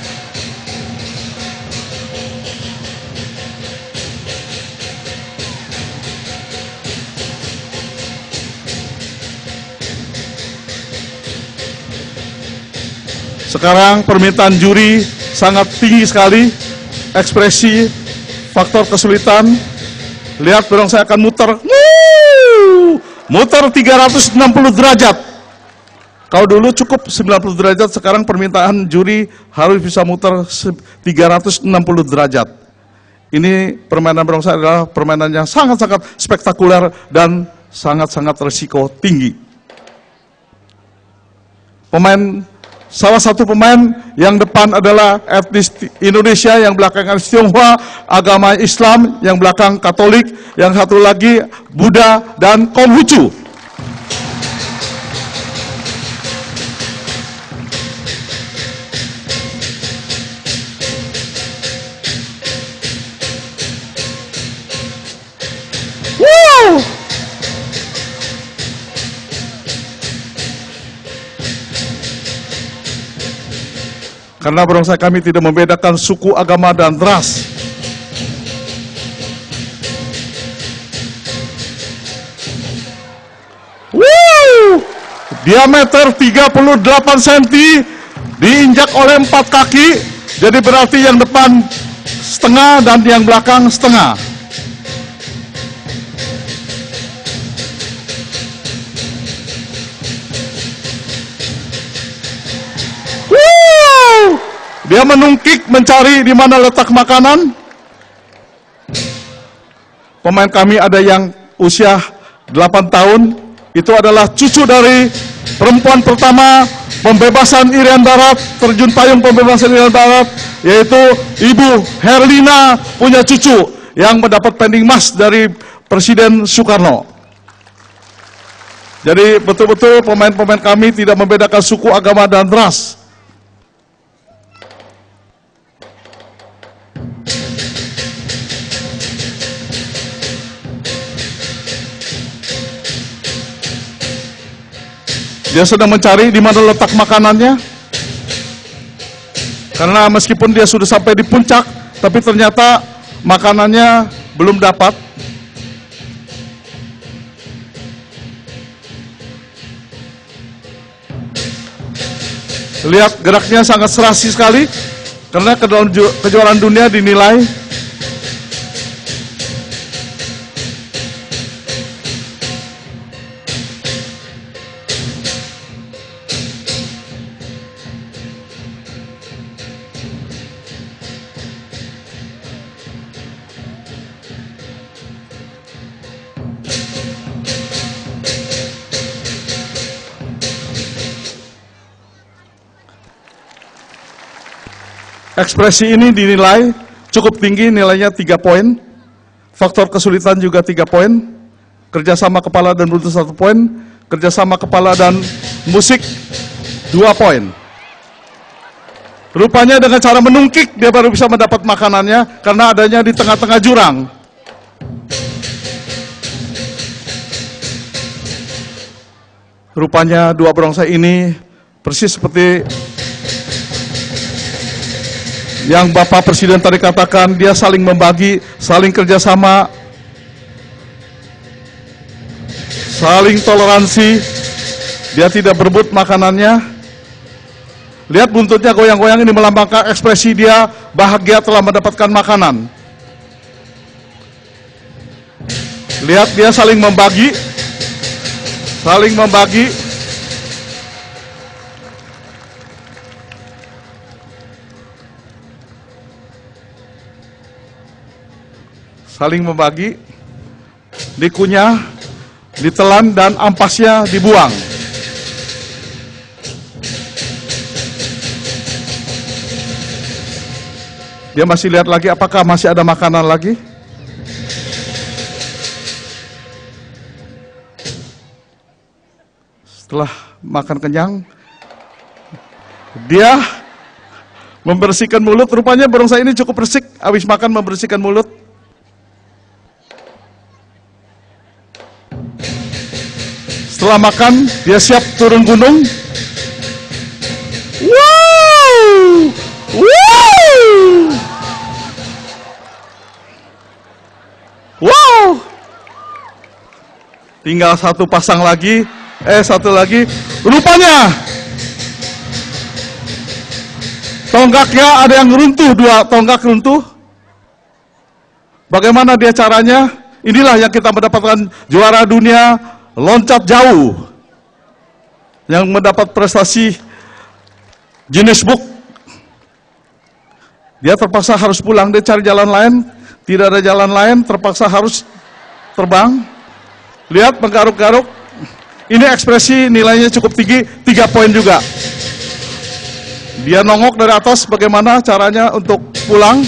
Speaker 7: Sekarang permintaan juri sangat tinggi sekali, ekspresi, faktor kesulitan. Lihat, barongsai akan muter, muter tiga ratus enam puluh derajat. Kalau dulu cukup sembilan puluh derajat, sekarang permintaan juri harus bisa muter tiga ratus enam puluh derajat. Ini permainan barongsai adalah permainan yang sangat-sangat spektakuler dan sangat-sangat risiko tinggi. Pemain Salah satu pemain yang depan adalah etnis Indonesia, yang belakang etnis Tionghoa, agama Islam, yang belakang Katolik, yang satu lagi Buddha dan Konghucu. Wow! Karena barongsai kami tidak membedakan suku, agama, dan ras. Woo! Diameter tiga puluh delapan sentimeter, diinjak oleh empat kaki, jadi berarti yang depan setengah dan yang belakang setengah. Dia menungkik mencari di mana letak makanan. Pemain kami ada yang usia delapan tahun, itu adalah cucu dari perempuan pertama pembebasan Irian Barat, terjun payung pembebasan Irian Barat, yaitu Ibu Herlina punya cucu yang mendapat pending emas dari Presiden Soekarno. Jadi betul-betul pemain-pemain kami tidak membedakan suku, agama, dan ras. Dia sedang mencari di mana letak makanannya. Karena meskipun dia sudah sampai di puncak, tapi ternyata makanannya belum dapat. Lihat geraknya sangat serasi sekali, karena kejuaraan dunia dinilai ekspresi ini dinilai cukup tinggi, nilainya tiga poin. Faktor kesulitan juga tiga poin. Kerjasama kepala dan buntut satu poin. Kerjasama kepala dan musik dua poin. Rupanya dengan cara menungkik dia baru bisa mendapat makanannya karena adanya di tengah-tengah jurang. Rupanya dua barongsai ini persis seperti yang Bapak Presiden tadi katakan, dia saling membagi, saling kerjasama, saling toleransi, dia tidak berebut makanannya. Lihat buntutnya goyang-goyang, ini melambangkan ekspresi dia bahagia telah mendapatkan makanan. Lihat dia saling membagi, saling membagi. Saling membagi, dikunyah, ditelan, dan ampasnya dibuang. Dia masih lihat lagi apakah masih ada makanan lagi. Setelah makan kenyang, dia membersihkan mulut. Rupanya barongsai ini cukup bersih, habis makan membersihkan mulut. Setelah makan, dia siap turun gunung. Wow! Wow! Wow! Tinggal satu pasang lagi, eh satu lagi. Rupanya tonggaknya ada yang runtuh, dua tonggak runtuh. Bagaimana dia caranya? Inilah yang kita mendapatkan juara dunia loncat jauh, yang mendapat prestasi Guinness Book. Dia terpaksa harus pulang, dia cari jalan lain, tidak ada jalan lain, terpaksa harus terbang. Lihat menggaruk-garuk, ini ekspresi nilainya cukup tinggi, tiga poin juga. Dia nongok dari atas, bagaimana caranya untuk pulang.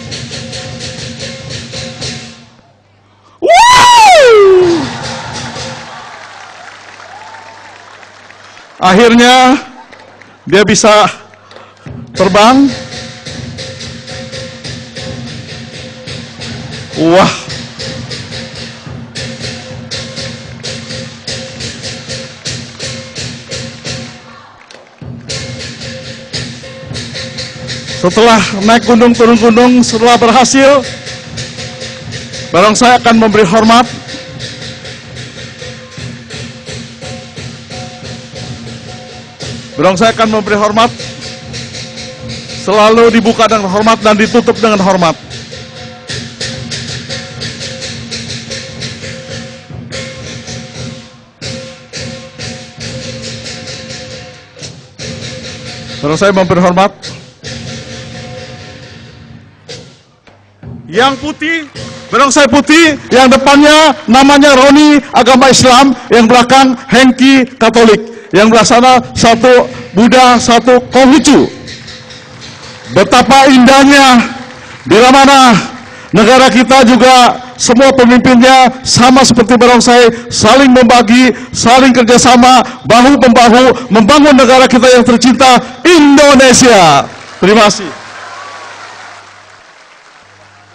Speaker 7: Woo! Akhirnya dia bisa terbang. Wah. Setelah naik gunung turun gunung, setelah berhasil, barongsai akan memberi hormat. Barongsai akan memberi hormat, selalu dibuka dengan hormat dan ditutup dengan hormat. Barongsai memberi hormat. Yang putih, barongsai putih, yang depannya namanya Roni agama Islam, yang belakang Hengki Katolik. Yang belah sana satu Buddha, satu Konghucu. Betapa indahnya, bila mana negara kita juga semua pemimpinnya sama seperti barongsai, saling membagi, saling kerjasama, bahu-membahu, membangun negara kita yang tercinta, Indonesia. Terima kasih.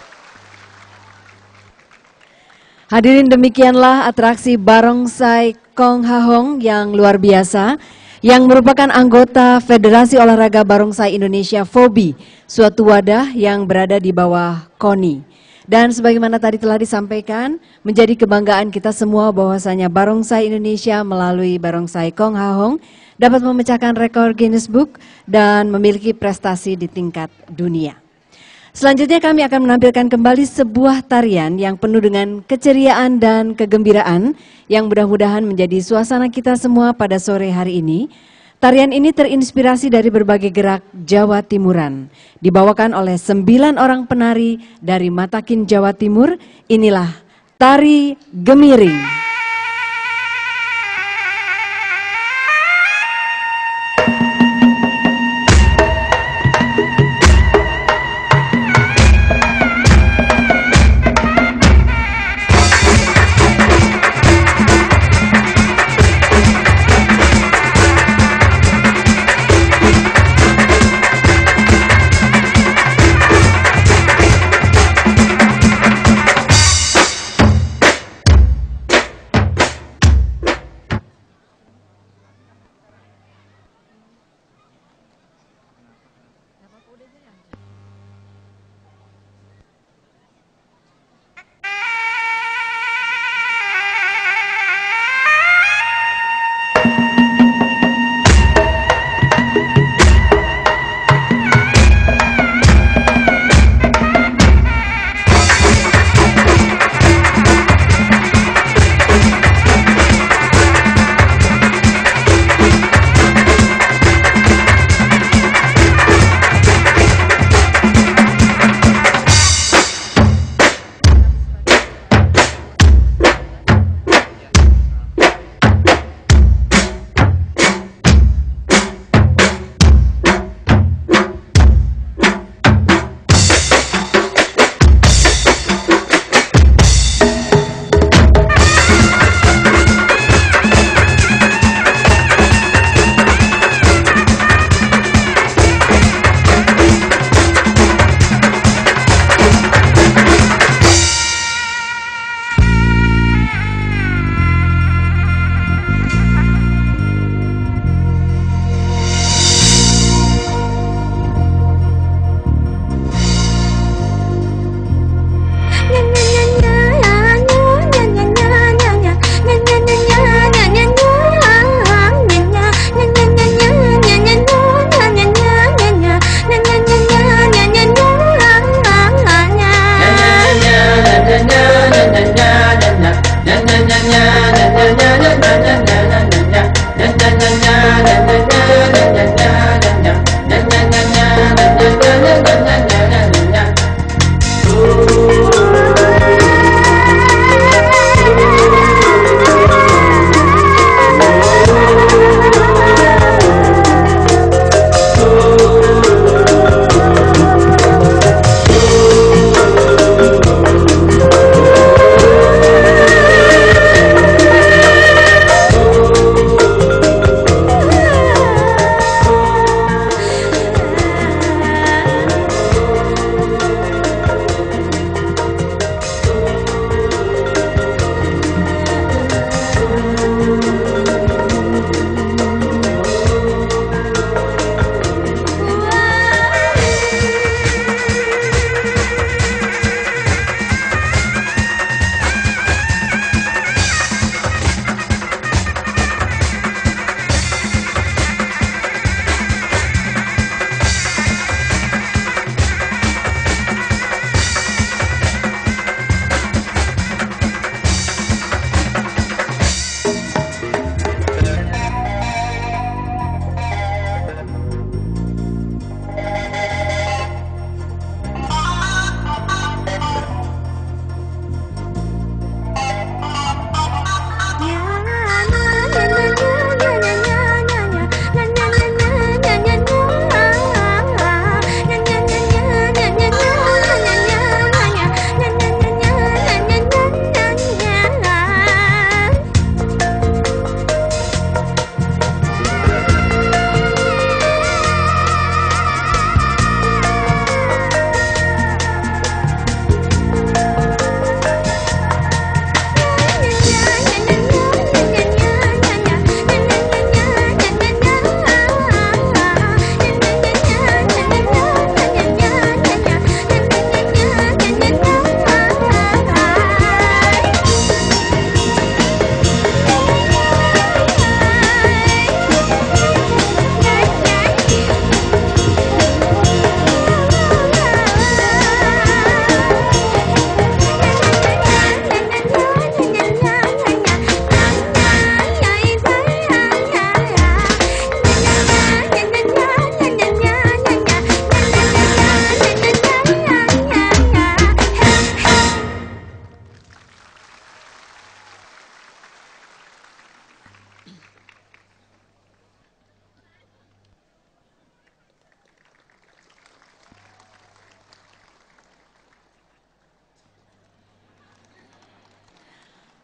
Speaker 1: Hadirin, demikianlah atraksi barongsai Kong Ha Hong yang luar biasa, yang merupakan anggota Federasi Olahraga Barongsai Indonesia F O B I, suatu wadah yang berada di bawah K O N I. Dan sebagaimana tadi telah disampaikan, menjadi kebanggaan kita semua bahwasanya Barongsai Indonesia melalui Barongsai Kong Ha Hong dapat memecahkan rekor Guinness Book dan memiliki prestasi di tingkat dunia. Selanjutnya kami akan menampilkan kembali sebuah tarian yang penuh dengan keceriaan dan kegembiraan yang mudah-mudahan menjadi suasana kita semua pada sore hari ini. Tarian ini terinspirasi dari berbagai gerak Jawa Timuran. Dibawakan oleh sembilan orang penari dari Matakin, Jawa Timur. Inilah Tari Gemiring.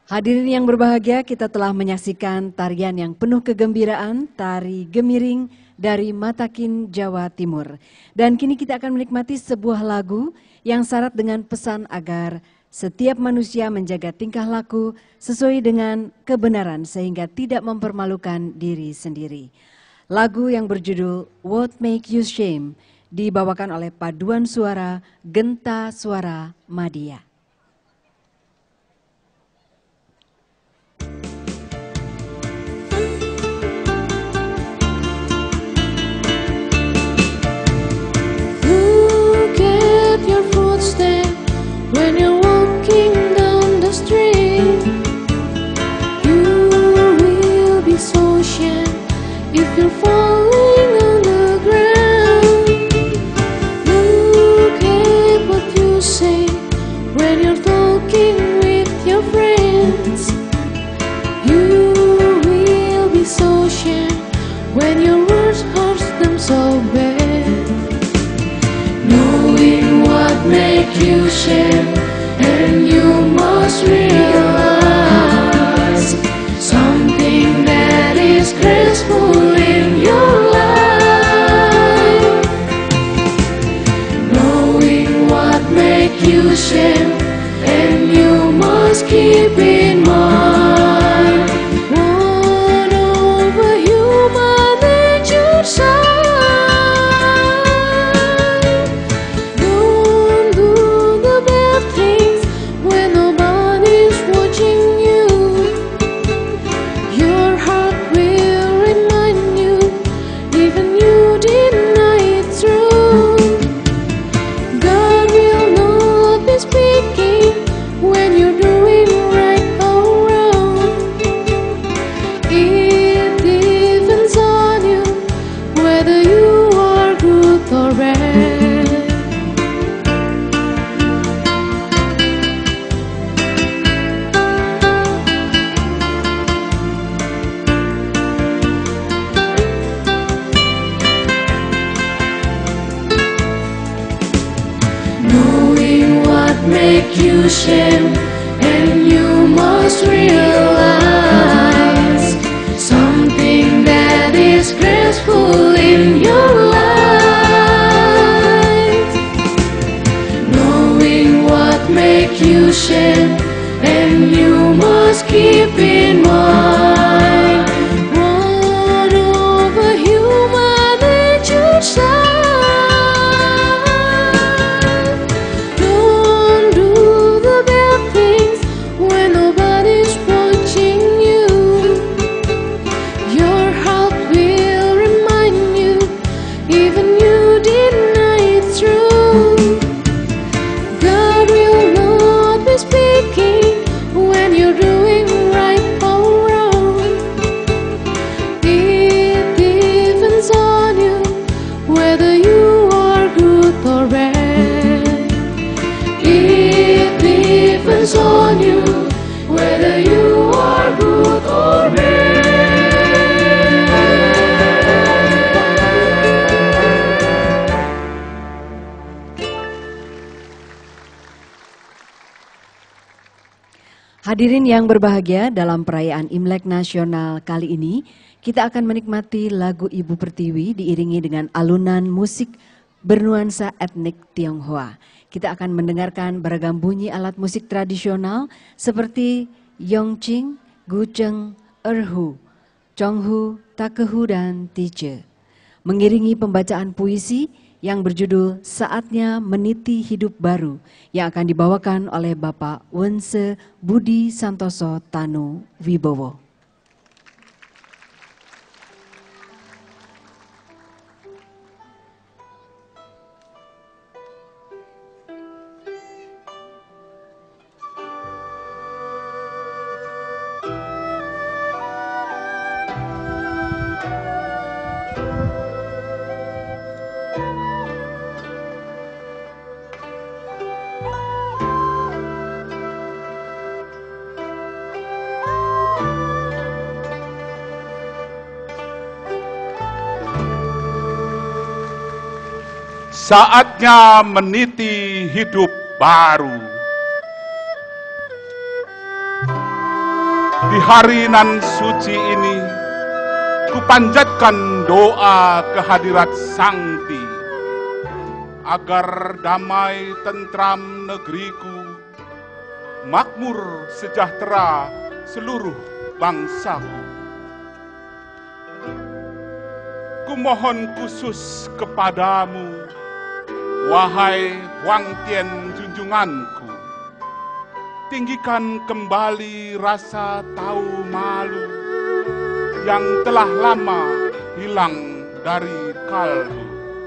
Speaker 1: Hadirin yang berbahagia, kita telah menyaksikan tarian yang penuh kegembiraan, tari gemiring dari Matakin, Jawa Timur. Dan kini kita akan menikmati sebuah lagu yang syarat dengan pesan agar setiap manusia menjaga tingkah laku sesuai dengan kebenaran sehingga tidak mempermalukan diri sendiri. Lagu yang berjudul What Make You Shame dibawakan oleh paduan suara Genta Suara Madya.
Speaker 8: When you're walking down the street, you will be so ashamed if you're falling on the ground. Look at what you say when you're talking with your friends. You will be so ashamed when your words hurt them so bad. Knowing what make you shame, and you must realize something that is graceful in your life. Knowing what make you shame, and you must keep in mind one of a human nature side. Shame, and you must realize something that is graceful in your life. Knowing what make you shame, and you must keep in mind one of a human nature side. On you, whether you are good or bad.
Speaker 1: Hadirin yang berbahagia, dalam perayaan Imlek Nasional kali ini, kita akan menikmati lagu Ibu Pertiwi diiringi dengan alunan musik bernuansa etnik Tionghoa. Kita akan mendengarkan beragam bunyi alat musik tradisional seperti Yongqing, Gucheng, Erhu, Chonghu, Takehu, dan Tice. Mengiringi pembacaan puisi yang berjudul Saatnya Meniti Hidup Baru yang akan dibawakan oleh Bapak Wense Budi Santoso Tanu Wibowo.
Speaker 7: Saatnya meniti hidup baru. Di hari nan suci ini, kupanjatkan doa kehadirat Sangti, agar damai tentram negeriku, makmur sejahtera seluruh bangsaku. Kumohon khusus kepadamu, wahai Huang Tian junjunganku, tinggikan kembali rasa tahu malu yang telah lama hilang dari kalbu.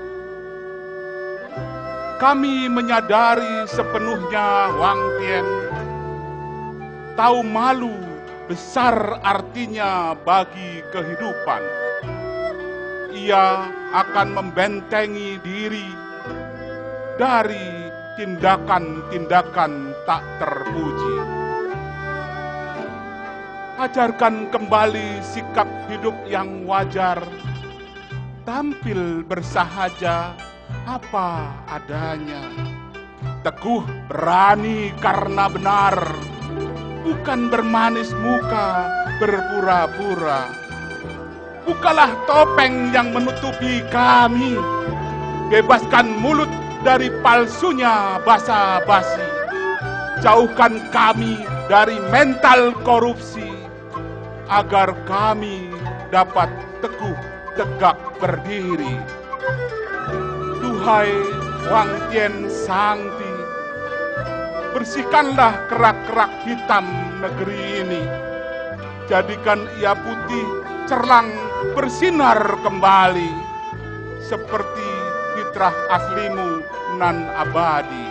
Speaker 7: Kami menyadari sepenuhnya, Huang Tian, tahu malu besar artinya bagi kehidupan. Ia akan membentengi diri dari tindakan-tindakan tak terpuji. Ajarkan kembali sikap hidup yang wajar, tampil bersahaja apa adanya, teguh berani karena benar, bukan bermanis muka berpura-pura. Bukalah topeng yang menutupi kami, bebaskan mulut dari palsunya basa-basi, jauhkan kami dari mental korupsi, agar kami dapat teguh tegak berdiri. Duhai Huang Tian Sangti, bersihkanlah kerak-kerak hitam negeri ini, jadikan ia putih, cerlang, bersinar kembali, seperti fitrah aslimu nan abadi.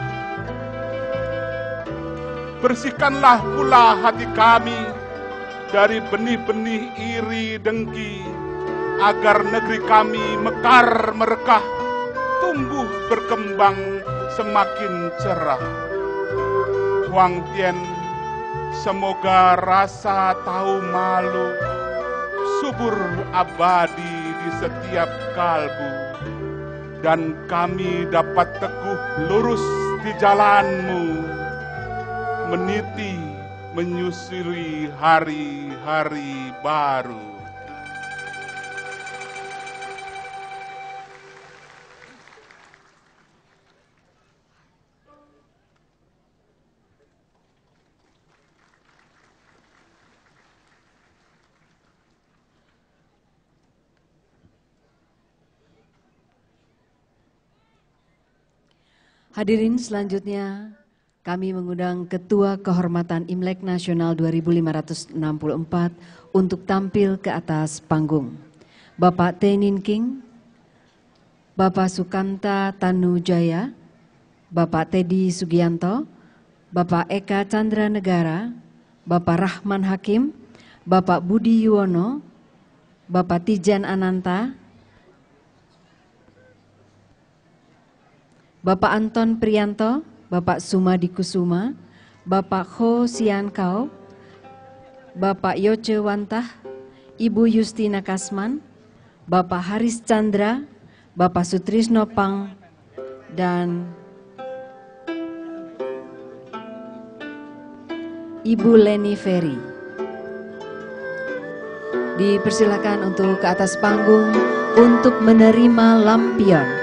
Speaker 7: Bersihkanlah pula hati kami dari benih-benih iri dengki, agar negeri kami mekar merekah, tumbuh berkembang semakin cerah. Huang Tian, semoga rasa tahu malu subur abadi di setiap kalbu, dan kami dapat teguh lurus di jalanmu, meniti menyusuri hari-hari baru.
Speaker 1: Hadirin, selanjutnya kami mengundang Ketua Kehormatan Imlek Nasional dua ribu lima ratus enam puluh empat untuk tampil ke atas panggung. Bapak Tenin King, Bapak Sukamta Tanujaya, Bapak Teddy Sugianto, Bapak Eka Chandra Negara, Bapak Rahman Hakim, Bapak Budi Yuwono, Bapak Tijan Ananta, Bapak Anton Prianto, Bapak Sumadi Kusuma, Bapak Ho Sian Kau, Bapak Yoce Wantah, Ibu Justina Kasman, Bapak Haris Chandra, Bapak Sutrisno Pang, dan Ibu Leni Ferry. Dipersilakan untuk ke atas panggung untuk menerima lampion.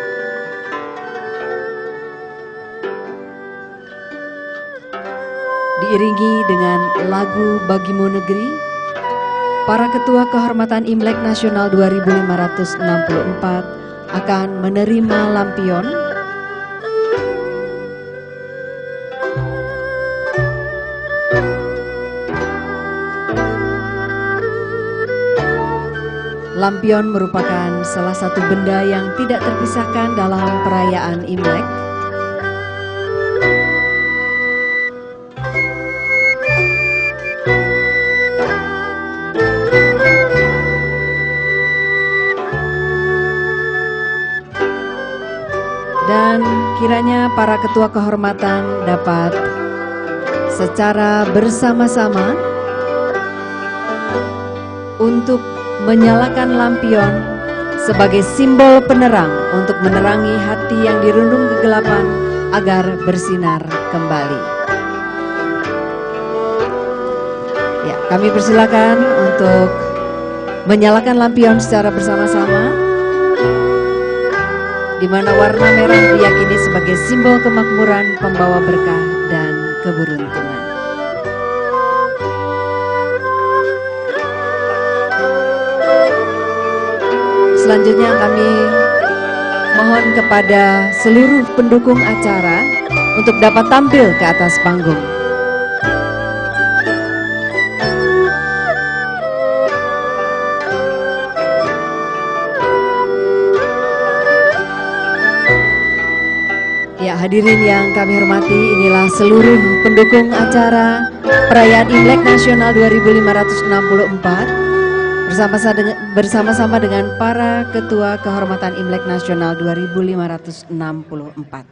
Speaker 1: Diiringi dengan lagu Bagimu Negeri, para Ketua Kehormatan Imlek Nasional dua ribu lima ratus enam puluh empat akan menerima lampion. Lampion merupakan salah satu benda yang tidak terpisahkan dalam perayaan Imlek. Dan kiranya para ketua kehormatan dapat secara bersama-sama untuk menyalakan lampion sebagai simbol penerang untuk menerangi hati yang dirundung kegelapan agar bersinar kembali. Ya. Kami persilakan untuk menyalakan lampion secara bersama-sama, di mana warna merah diyakini sebagai simbol kemakmuran, pembawa berkah dan keberuntungan. Selanjutnya kami mohon kepada seluruh pendukung acara untuk dapat tampil ke atas panggung. Ya, hadirin yang kami hormati, inilah seluruh pendukung acara perayaan Imlek Nasional dua ribu lima ratus enam puluh empat bersama-sama dengan para ketua kehormatan Imlek Nasional dua ribu lima ratus enam puluh empat.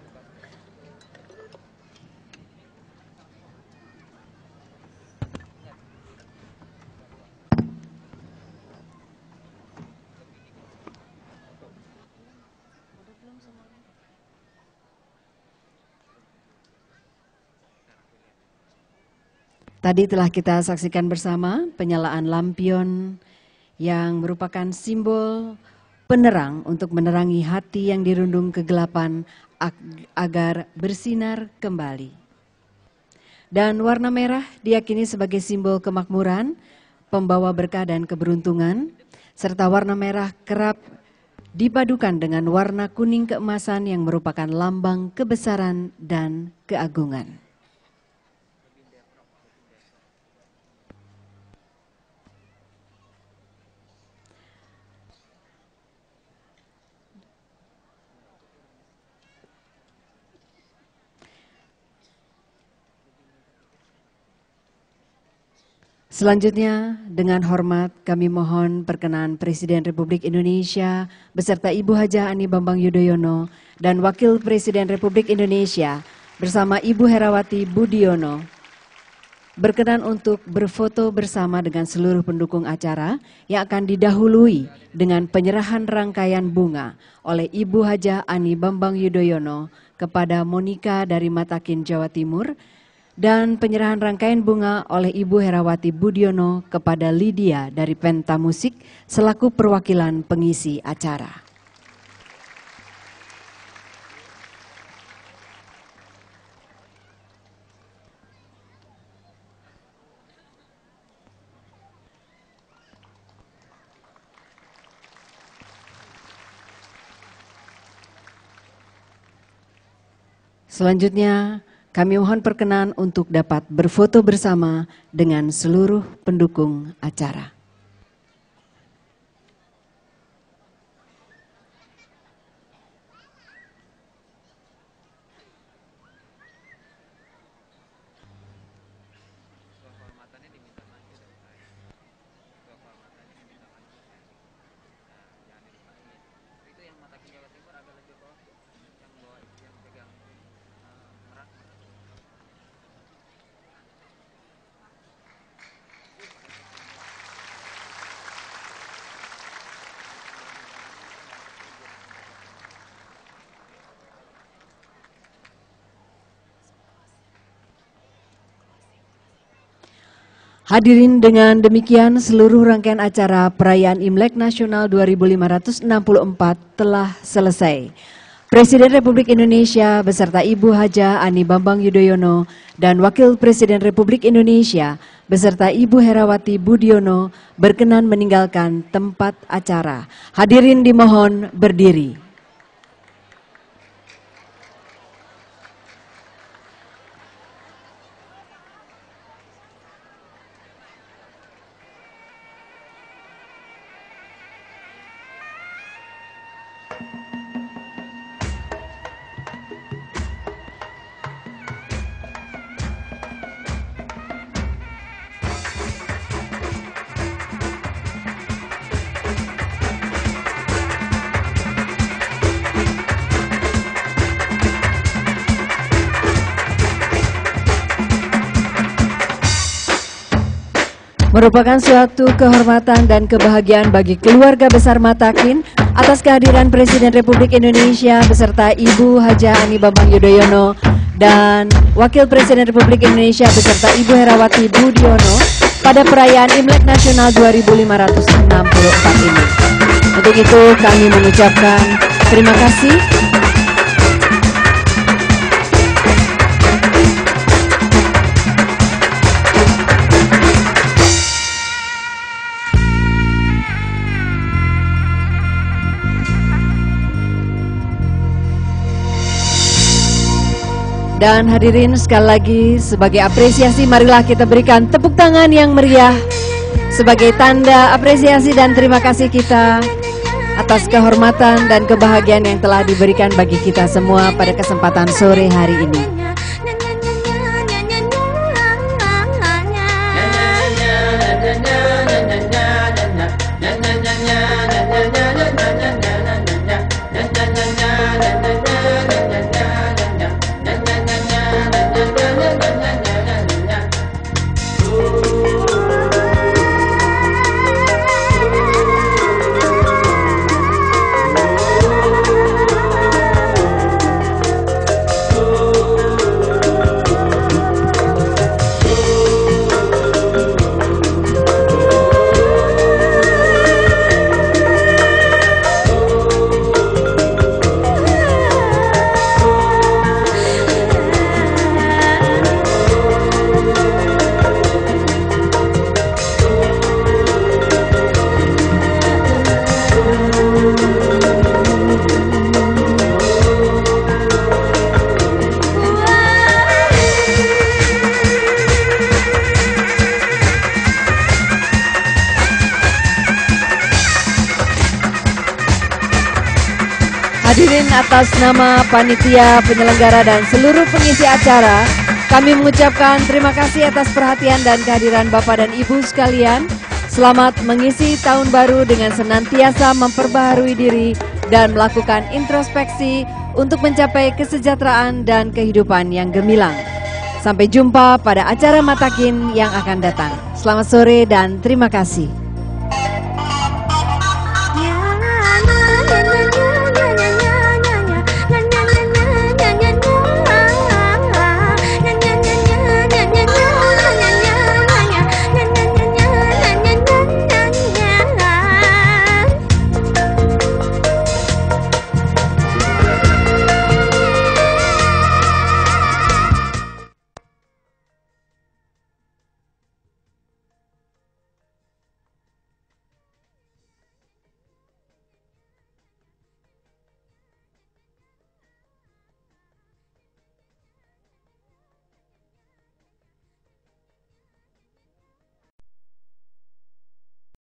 Speaker 1: Tadi telah kita saksikan bersama penyalaan lampion yang merupakan simbol penerang untuk menerangi hati yang dirundung kegelapan ag- agar bersinar kembali. Dan warna merah diyakini sebagai simbol kemakmuran, pembawa berkah dan keberuntungan, serta warna merah kerap dipadukan dengan warna kuning keemasan yang merupakan lambang kebesaran dan keagungan. Selanjutnya, dengan hormat kami mohon perkenan Presiden Republik Indonesia beserta Ibu Hajah Ani Bambang Yudhoyono dan Wakil Presiden Republik Indonesia bersama Ibu Herawati Budiono berkenan untuk berfoto bersama dengan seluruh pendukung acara yang akan didahului dengan penyerahan rangkaian bunga oleh Ibu Hajah Ani Bambang Yudhoyono kepada Monika dari Matakin, Jawa Timur, dan penyerahan rangkaian bunga oleh Ibu Herawati Budiono kepada Lydia dari Penta Musik selaku perwakilan pengisi acara. Selanjutnya, kami mohon perkenan untuk dapat berfoto bersama dengan seluruh pendukung acara. Hadirin, dengan demikian seluruh rangkaian acara perayaan Imlek Nasional dua ribu lima ratus enam puluh empat telah selesai. Presiden Republik Indonesia beserta Ibu Hajah Ani Bambang Yudhoyono dan Wakil Presiden Republik Indonesia beserta Ibu Herawati Budiono berkenan meninggalkan tempat acara. Hadirin dimohon berdiri. Merupakan suatu kehormatan dan kebahagiaan bagi keluarga besar Matakin atas kehadiran Presiden Republik Indonesia beserta Ibu Hajah Ani Bambang Yudhoyono dan Wakil Presiden Republik Indonesia beserta Ibu Herawati Budiono pada perayaan Imlek Nasional dua ribu lima ratus enam puluh empat ini. Untuk itu kami mengucapkan terima kasih. Dan hadirin, sekali lagi sebagai apresiasi marilah kita berikan tepuk tangan yang meriah sebagai tanda apresiasi dan terima kasih kita atas kehormatan dan kebahagiaan yang telah diberikan bagi kita semua pada kesempatan sore hari ini. Hadirin, atas nama panitia penyelenggara dan seluruh pengisi acara, kami mengucapkan terima kasih atas perhatian dan kehadiran Bapak dan Ibu sekalian. Selamat mengisi tahun baru dengan senantiasa memperbaharui diri dan melakukan introspeksi untuk mencapai kesejahteraan dan kehidupan yang gemilang. Sampai jumpa pada acara Matakin yang akan datang. Selamat sore dan terima kasih.